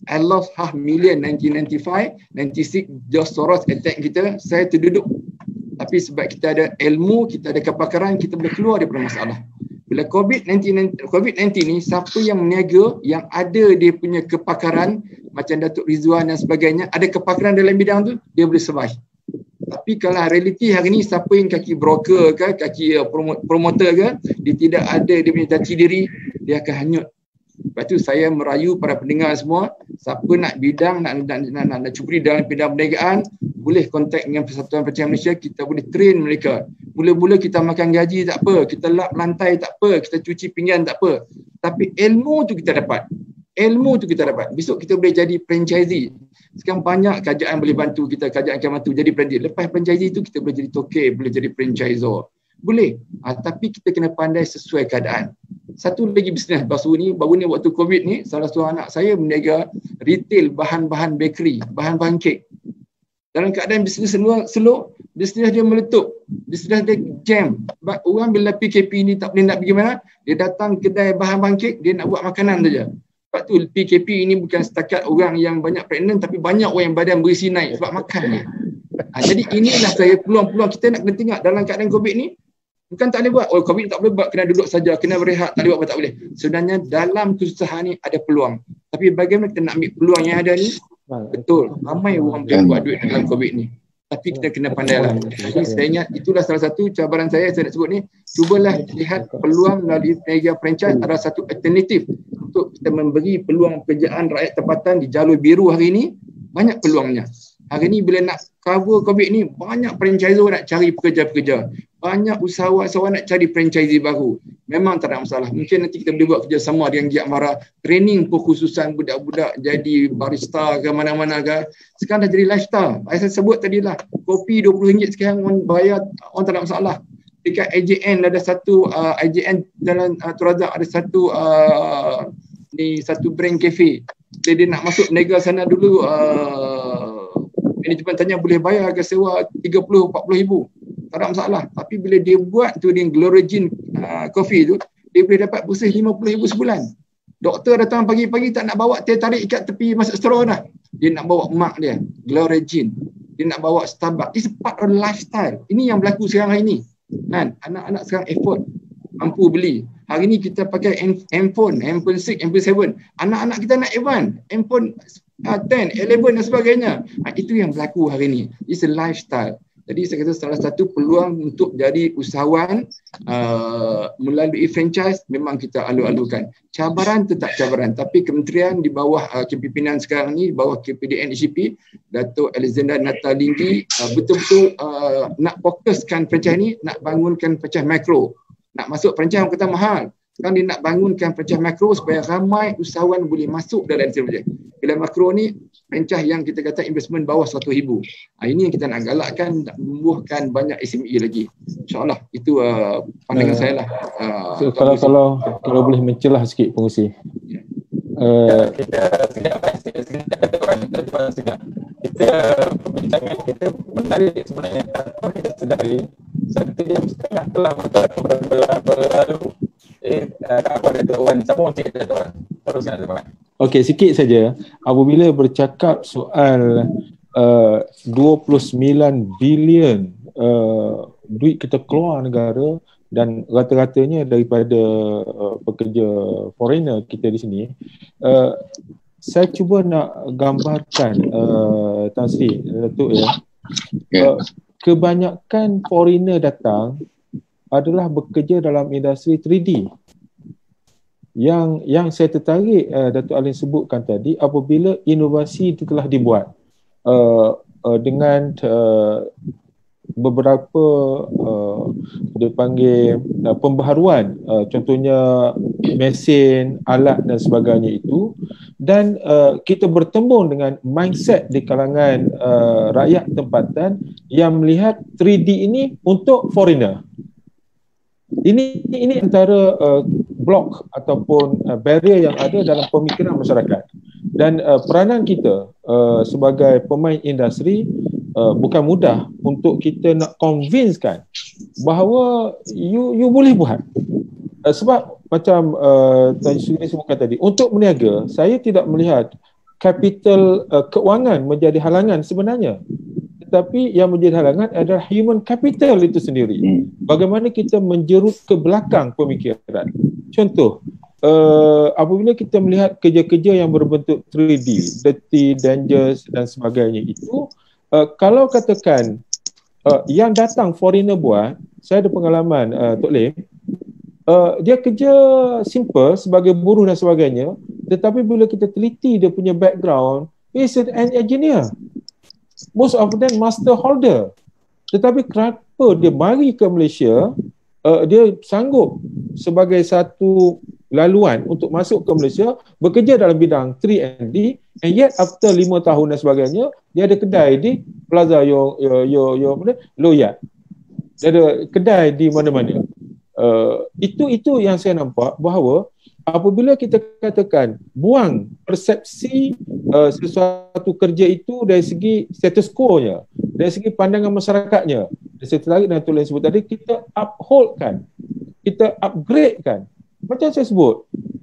I lost half million nineteen ninety-five, ninety-six George Soros attack kita, saya terduduk. Tapi sebab kita ada ilmu, kita ada kepakaran, kita boleh keluar daripada masalah. Bila COVID sembilan belas ni, siapa yang meniaga, yang ada dia punya kepakaran, macam Datuk Rizwan dan sebagainya, ada kepakaran dalam bidang tu, dia boleh survive. Tapi kalau realiti hari ni, siapa yang kaki broker ke, kaki promoter ke, dia tidak ada dia punya jati diri, dia akan hanyut. Lepas tu saya merayu para pendengar semua, siapa nak bidang, nak nak, nak, nak, nak cuburi dalam bidang perniagaan, boleh kontak dengan Persatuan Perancangan Malaysia, kita boleh train mereka. Mula-mula kita makan gaji tak apa, kita lap lantai tak apa, kita cuci pinggan tak apa. Tapi ilmu tu kita dapat. Ilmu tu kita dapat. Besok kita boleh jadi franchisee. Sekarang banyak kerajaan boleh bantu kita, kerajaan akan bantu jadi franchisee. Lepas franchisee tu kita boleh jadi toke, boleh jadi franchisor. Boleh. Ha, tapi kita kena pandai sesuai keadaan. Satu lagi bisnes baru ni, baru ni waktu COVID ni, salah satu anak saya berniaga retail bahan-bahan bakery, bahan-bahan kek. Dalam keadaan bisnes semua slow, bisnes dia meletup, bisnes dia jam. Sebab orang bila P K P ni tak boleh nak pergi mana, dia datang kedai bahan-bahan kek, dia nak buat makanan saja. Sebab tu P K P ini bukan setakat orang yang banyak pregnant, tapi banyak orang yang badan berisi naik sebab makan ni. Ha, jadi inilah saya peluang-peluang kita nak kena tengok dalam keadaan COVID ni. Bukan tak boleh buat, oh COVID tak boleh buat, kena duduk saja, kena berehat, tak boleh buat apa, tak boleh. Sebenarnya dalam kesusahan ni ada peluang. Tapi bagaimana kita nak ambil peluang yang ada ni? Betul, ramai orang boleh buat duit dalam COVID ni. Tapi kita kena pandai lah. Jadi saya ingat itulah salah satu cabaran saya, saya nak sebut ni. Cubalah lihat peluang melalui peniaga franchise adalah satu alternatif untuk kita memberi peluang pekerjaan rakyat tempatan di jalur biru hari ini. Banyak peluangnya. Hari ni bila nak cover COVID ni, banyak franchisor nak cari pekerja-pekerja. Banyak usahawan-usahawan nak cari franchisee baru. Memang tak ada masalah. Mungkin nanti kita boleh buat kerjasama dengan Giat Mara. Training perkhususan budak-budak jadi barista ke mana-mana ke. Sekarang dah jadi lifestyle. Saya sebut tadi lah. Kopi dua puluh ringgit sekarang orang bayar, orang tak ada masalah. Dekat I J N ada satu, uh, I J N Jalan uh, Turazak ada satu uh, ni satu brand cafe. Dia, dia nak masuk berniaga sana dulu, uh, manajemen tanya boleh bayar harga sewa tiga puluh empat puluh ribu. Tak ada masalah. Tapi bila dia buat tu dengan Glorigin uh, coffee tu, dia boleh dapat bersih lima puluh ribu sebulan. Doktor datang pagi-pagi tak nak bawa teh tarik ikat tepi masuk straw dah. Dia nak bawa mak dia, Glorigin. Dia nak bawa Starbucks. It's part of lifestyle. Ini yang berlaku sekarang hari ni. Kan? Anak-anak sekarang effort, mampu beli. Hari ni kita pakai handphone, handphone six, handphone seven. Anak-anak kita nak advance, handphone uh, ten, eleven dan sebagainya. Ha, itu yang berlaku hari ni. It's a lifestyle. Jadi saya kata salah satu peluang untuk jadi usahawan uh, melalui franchise memang kita alu-alukan. Cabaran tetap cabaran, tapi kementerian di bawah uh, kepimpinan sekarang ni, di bawah K P D N H C P, Datuk Alexander Natalinggi uh, betul-betul uh, nak fokuskan franchise ni, nak bangunkan franchise makro. Nak masuk franchise orang kata mahal. Sekarang dia nak bangunkan franchise makro supaya ramai usahawan boleh masuk dalam franchise. Bila makro ni, franchise yang kita kata investment bawah seratus ribu. Ha, ini yang kita nak galakkan, nak menumbuhkan banyak S M E lagi. InsyaAllah, itu uh, pandangan uh, saya lah. Uh, so, kalau, kalau, kalau boleh mencelah sikit pengurusi. Yeah. Uh, kita segenap kita orang segenap kita perbincangan kita menarik sebenarnya tanpa kita sedari satu jam setengah telah berlalu. Eh, apa ada tuan? Siapa mau cerita tuan? Teruskan tuan. Okey, sikit saja. Apabila bercakap soal uh, dua puluh sembilan bilion uh, duit kita keluar negara dan rata-ratanya daripada uh, pekerja foreigner kita di sini, uh, saya cuba nak gambarkan uh, Tan Sri, Datuk ya. Uh, kebanyakan foreigner datang adalah bekerja dalam industri three D. Yang yang saya tertarik uh, Datuk Alin sebutkan tadi, apabila inovasi itu telah dibuat uh, uh, dengan uh, beberapa uh, dia panggil uh, pembaharuan, uh, contohnya mesin, alat dan sebagainya itu, dan uh, kita bertembung dengan mindset di kalangan uh, rakyat tempatan yang melihat three D ini untuk foreigner. Ini ini antara uh, blok ataupun uh, barrier yang ada dalam pemikiran masyarakat. Dan uh, peranan kita uh, sebagai pemain industri uh, bukan mudah untuk kita nak convincekan bahawa you you boleh buat. Uh, sebab macam uh, Tan Sri sebutkan tadi, untuk berniaga, saya tidak melihat capital uh, keuangan menjadi halangan sebenarnya. Tetapi yang menjadi halangan adalah human capital itu sendiri. Bagaimana kita menjerut ke belakang pemikiran. Contoh, uh, apabila kita melihat kerja-kerja yang berbentuk three D, dirty, dangerous dan sebagainya itu, uh, kalau katakan uh, yang datang foreigner buat, saya ada pengalaman uh, Tok Lim, uh, dia kerja simple sebagai buruh dan sebagainya, tetapi bila kita teliti dia punya background, he is an engineer. Most of them master holder. Tetapi kenapa dia mari ke Malaysia, uh, dia sanggup sebagai satu laluan untuk masuk ke Malaysia, bekerja dalam bidang three and D, and yet after lima tahun dan sebagainya, dia ada kedai di Plaza Yo Yo Yo Yo Loyat. Dia ada kedai di mana-mana. Uh, itu itu yang saya nampak bahawa apabila kita katakan buang persepsi uh, sesuatu kerja itu dari segi status quo-nya, dari segi pandangan masyarakatnya, dari segi tarik dan tulis sebut tadi, kita upholdkan, kita upgradekan. Macam saya sebut,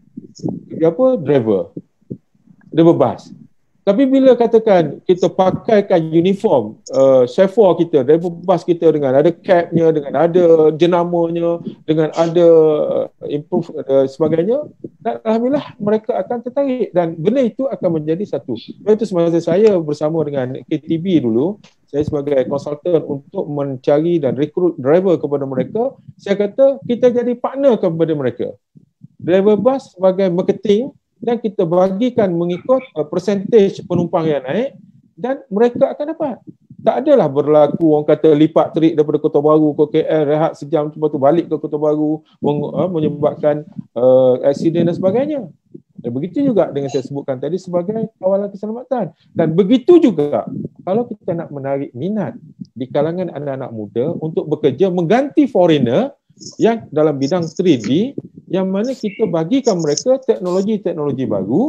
dia apa? Driver. Driver bus. Tapi bila katakan kita pakaikan uniform uh, chauffeur kita, driver bus kita dengan ada capnya, dengan ada jenamanya, dengan ada uh, improve uh, sebagainya, dan alhamdulillah mereka akan tertarik dan benda itu akan menjadi satu. Itu semasa saya bersama dengan K T B dulu, saya sebagai konsultan untuk mencari dan rekrut driver kepada mereka, saya kata kita jadi partner kepada mereka. Driver bus sebagai marketing, dan kita bagikan mengikut uh, percentage penumpang yang naik dan mereka akan dapat. Tak adalah berlaku orang kata lipat terik daripada Kota Baru ke K L, rehat sejam lepas tu balik ke Kota Baru, meng, uh, menyebabkan uh, aksiden dan sebagainya. Dan begitu juga dengan saya sebutkan tadi sebagai kawalan keselamatan. Dan begitu juga kalau kita nak menarik minat di kalangan anak-anak muda untuk bekerja mengganti foreigner yang dalam bidang three D, yang mana kita bagikan mereka teknologi-teknologi baru,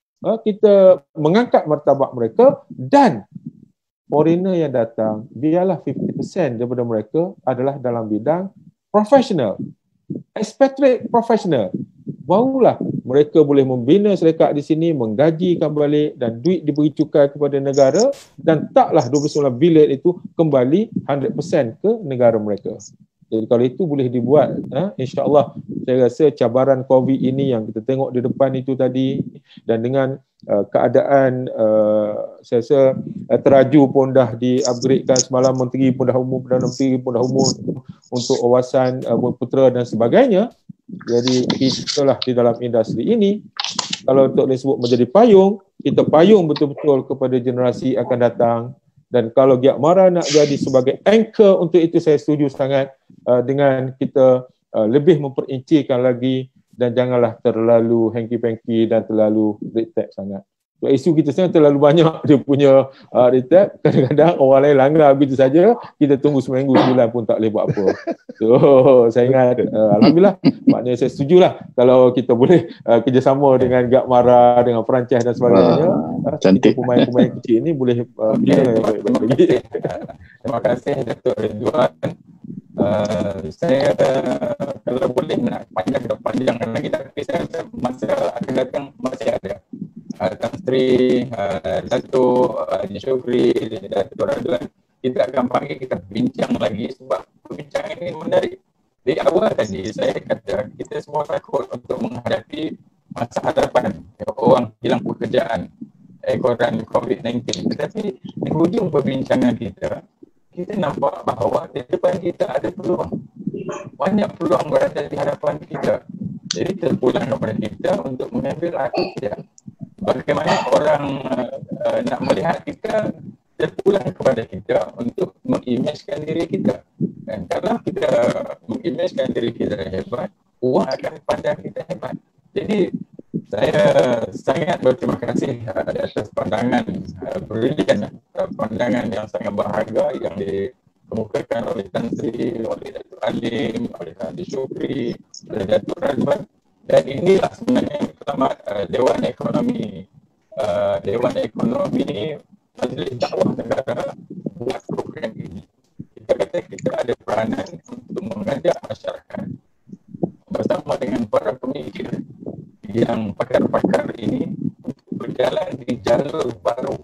kita mengangkat martabat mereka, dan foreigner yang datang, biarlah fifty percent daripada mereka adalah dalam bidang profesional, expatriate professional. Barulah mereka boleh membina syarikat di sini, menggajikan balik dan duit diberi cukai kepada negara, dan taklah dua puluh sembilan bilion itu kembali one hundred percent ke negara mereka. Jadi kalau itu boleh dibuat, ha, insya-Allah saya rasa cabaran COVID ini yang kita tengok di depan itu tadi, dan dengan uh, keadaan uh, saya rasa uh, teraju pun dah di-upgradekan semalam, Menteri pun dah umum, Perdana Menteri pun dah umum untuk wawasan uh, berputera dan sebagainya. Jadi kita lah di dalam industri ini, kalau untuk disebut menjadi payung, kita payung betul-betul kepada generasi akan datang. Dan kalau Giat Mara nak jadi sebagai anchor untuk itu, saya setuju sangat uh, dengan kita uh, lebih memperincikan lagi dan janganlah terlalu hanky-panky dan terlalu red tape sangat. So, isu kita sekarang terlalu banyak dia punya uh, red tape. Kadang-kadang orang lain langgar begitu saja, kita tunggu seminggu sebulan pun tak boleh buat apa. So saya ingat uh, alhamdulillah, maknanya saya setujulah kalau kita boleh uh, kerjasama dengan Giat Mara, dengan franchise dan sebagainya. Uh, cantik. Pemain-pemain kecil ini boleh uh, bina yang baik-baik lagi. Terima kasih Datuk Ridwan. Uh, saya uh, kalau boleh nak panjang ke panjang lagi, tapi saya rasa masa akan datang masih ada. Uh, Tan Sri, uh, Datuk, uh, Syukri, Datuk Radwan, kita akan panggil, kita bincang lagi sebab perbincangan ini menarik. Di awal tadi saya kata kita semua takut untuk menghadapi masa hadapan orang hilang pekerjaan ekoran COVID sembilan belas. Tetapi di hujung perbincangan kita, kita nampak bahawa di depan kita ada peluang. Banyak peluang berada di hadapan kita. Jadi terpulang kepada kita untuk mengambil aktif dia. Bagaimana orang uh, nak melihat kita, terpulang kepada kita untuk mengimagekan diri kita. Dan kalau kita mengimagekan diri kita hebat, orang akan pandang kita hebat. Jadi saya sangat berterima kasih uh, atas pandangan uh, brilian, uh, pandangan yang sangat berharga yang dikemukakan oleh Tan Sri, oleh Datuk Alim, oleh Datuk Syukri, oleh Datuk Radwan. Dan inilah sebenarnya selamat uh, Dewan Ekonomi uh, Dewan Ekonomi Majlis Dakwah Negara buat program ini. Kita kata kita ada peranan untuk mengajak masyarakat bersama dengan para pemikir yang pakar-pakar ini untuk berjalan di jalur baru,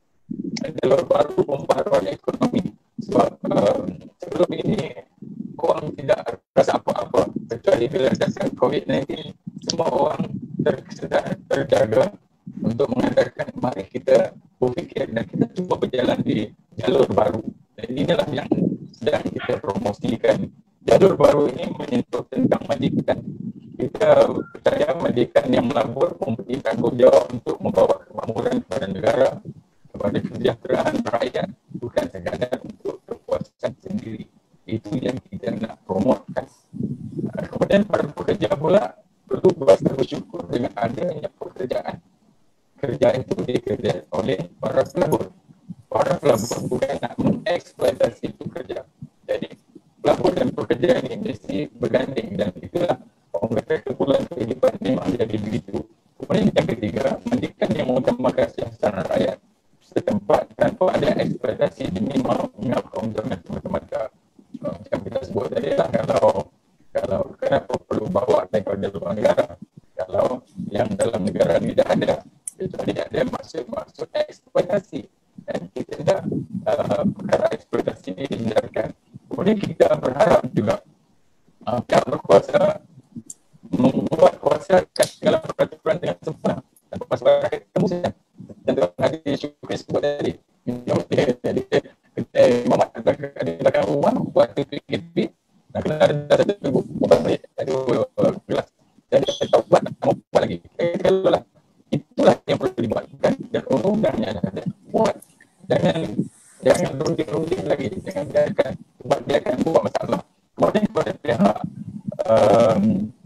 jalur baru pembaruan ekonomi. Sebab um, sebelum ini orang tidak rasa apa-apa, kecuali bila datang covid sembilan belas, semua orang tersedar, terjaga untuk mengatakan mari kita berfikir dan kita cuba berjalan di jalur baru. Dan inilah yang sedang kita promosikan. Jalur baru ini menyentuh tentang majikan. Kita percaya majikan yang melabur mempunyai tanggungjawab untuk membawa kemakmuran kepada negara, kepada kesejahteraan rakyat, bukan sekadar untuk kepuasan sendiri. Itu yang kita nak promotkan. Kemudian para pekerja pula perlu berasa bersyukur dengan adanya pekerjaan. Kerja itu dikerjakan oleh para pelabur. Para pelabur bukan nak mengeksploitasi pekerja. Jadi pelabur dan pekerja ini mesti berganding, dan itulah orang kata kepulan kehidupan memang jadi begitu. Kemudian yang ketiga, majikan yang mengutamakan kesejahteraan rakyat setempat tanpa ada eksploitasi ini mahu mengaku jangan semata-mata macam kita sebut tadi lah, kalau kalau kenapa perlu bawa daripada luar negara kalau yang dalam negara ni dah ada, kecuali ada maksud-maksud eksploitasi, dan kita dah uh, perkara eksploitasi ini dihindarkan. Kemudian kita berharap juga uh, pihak berkuasa membuat kuasa segala peraturan dengan sempurna dan masyarakat ketemu saja. Dan tadi Syukri sebut tadi, jadi kita Muhammad ada belakang rumah buat T P K P, nak kena ada satu buat balik ada kelas, jadi kita buat buat lagi. Kalau lah itulah yang perlu dibuatkan, dan undang-undangnya ada buat, jangan jangan runding-runding lagi, jangan biarkan sebab dia akan buat masalah. Kemudian kepada pihak um,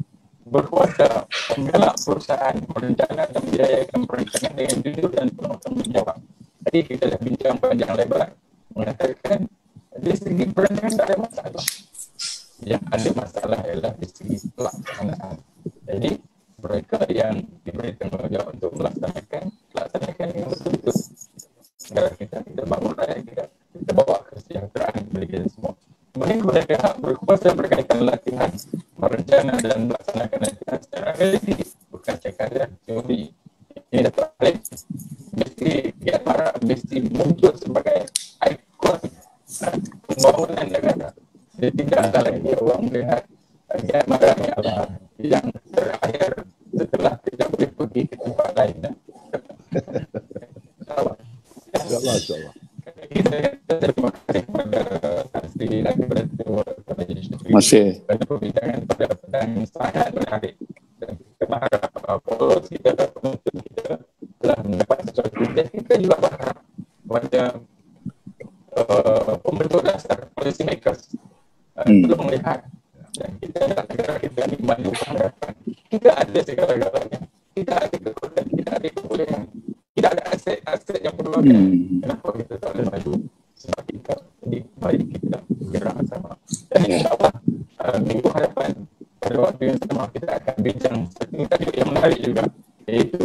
berkuasa menggalak perusahaan merencana dan membiayakan perancangan dengan jujur dan penuh tanggungjawab. Tadi kita dah bincang panjang lebar mengatakan dari segi perancangan tak ada masalah. Yang ada masalah ialah dari segi pelaksanaan. Jadi mereka yang diberi tanggungjawab untuk melaksanakan, melaksanakan yang betul-betul. Negara kita, kita bangun rakyat kita, kita bawa kesejahteraan kepada kita semua. Kemudian kepada pihak berkuasa berkaitan latihan, merencana dan melaksanakan latihan secara realistis, bukan sekadar teori. Ini dapat balik, mesti dia para mesti muncul sebagai ikon pembangunan negara. Dia tidak lagi orang melihat dia marahnya Allah yang terakhir setelah tidak boleh pergi ke tempat lain. InsyaAllah. InsyaAllah, insyaAllah. Kita terima kasih kepada Asri dan kepada Syukri Masih. kerana perbincangan pada petang yang sangat menarik, dan kita berharap followers kita dan penonton kita telah mendapat sesuatu, dan kita juga berharap kepada uh, pembentuk dasar policy makers uh, Hmm. perlu melihat, dan kita nak negara kita ni maju ke hadapan. Kita ada segala-galanya, kita ada kekuatan, kita ada kebolehan, kita ada aset-aset yang perlu ada. Hmm. Kenapa kita tak boleh maju? Sebab kita ini mari kita bergerak bersama. Dan insyaAllah uh, minggu hadapan pada waktu yang sama kita akan bincang satu tajuk yang menarik juga, iaitu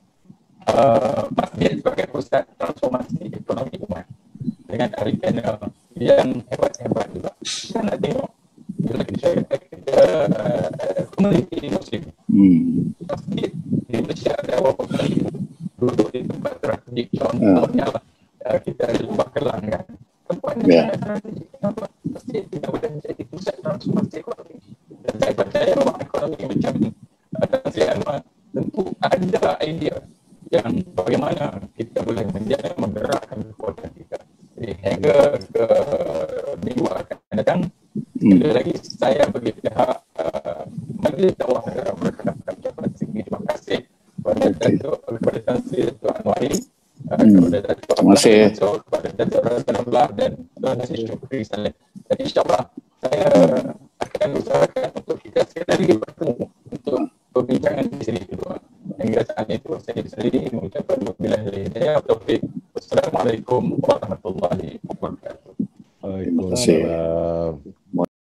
uh, masjid sebagai pusat transformasi ekonomi umat, dengan ahli panel yang hebat-hebat juga. Kita nak tengok bila kita kita uh, komuniti Muslim, Hmm. masjid di Malaysia ada berapa ribu duduk di tempat strategik. Contohnya lah, uh, kita ada Lubang Kelang kan, tempat yang Ya. sangat strategik. Kenapa? Masjid tidak boleh menjadi pusat transformasi ekonomi. Dan saya percaya bahawa ekonomi macam uh, Tan Sri Anwar tentu ada idea yang bagaimana kita boleh menjadi menggerakkan kekuatan kita. Jadi hingga ke minggu akan datang, Hmm. sekali lagi saya bagi pihak uh, Majlis Dakwah Negara Berkenan mengucapkan tinggi terima kasih kepada Okey. Datuk, kepada Tan Sri Datuk Anwari, uh, Hmm. kepada Datuk Terima kasih. Mansur, kepada Datuk Razanullah dan Tuan Nasir Syukri Saleh. Dan insyaAllah saya akan usahakan untuk kita sekali lagi bertemu untuk perbincangan di seri kedua. Hingga saat itu saya sendiri mengucapkan wabillahi hidayah wa taufiq. Wassalamualaikum warahmatullahi wabarakatuh. Waalaikumsalam.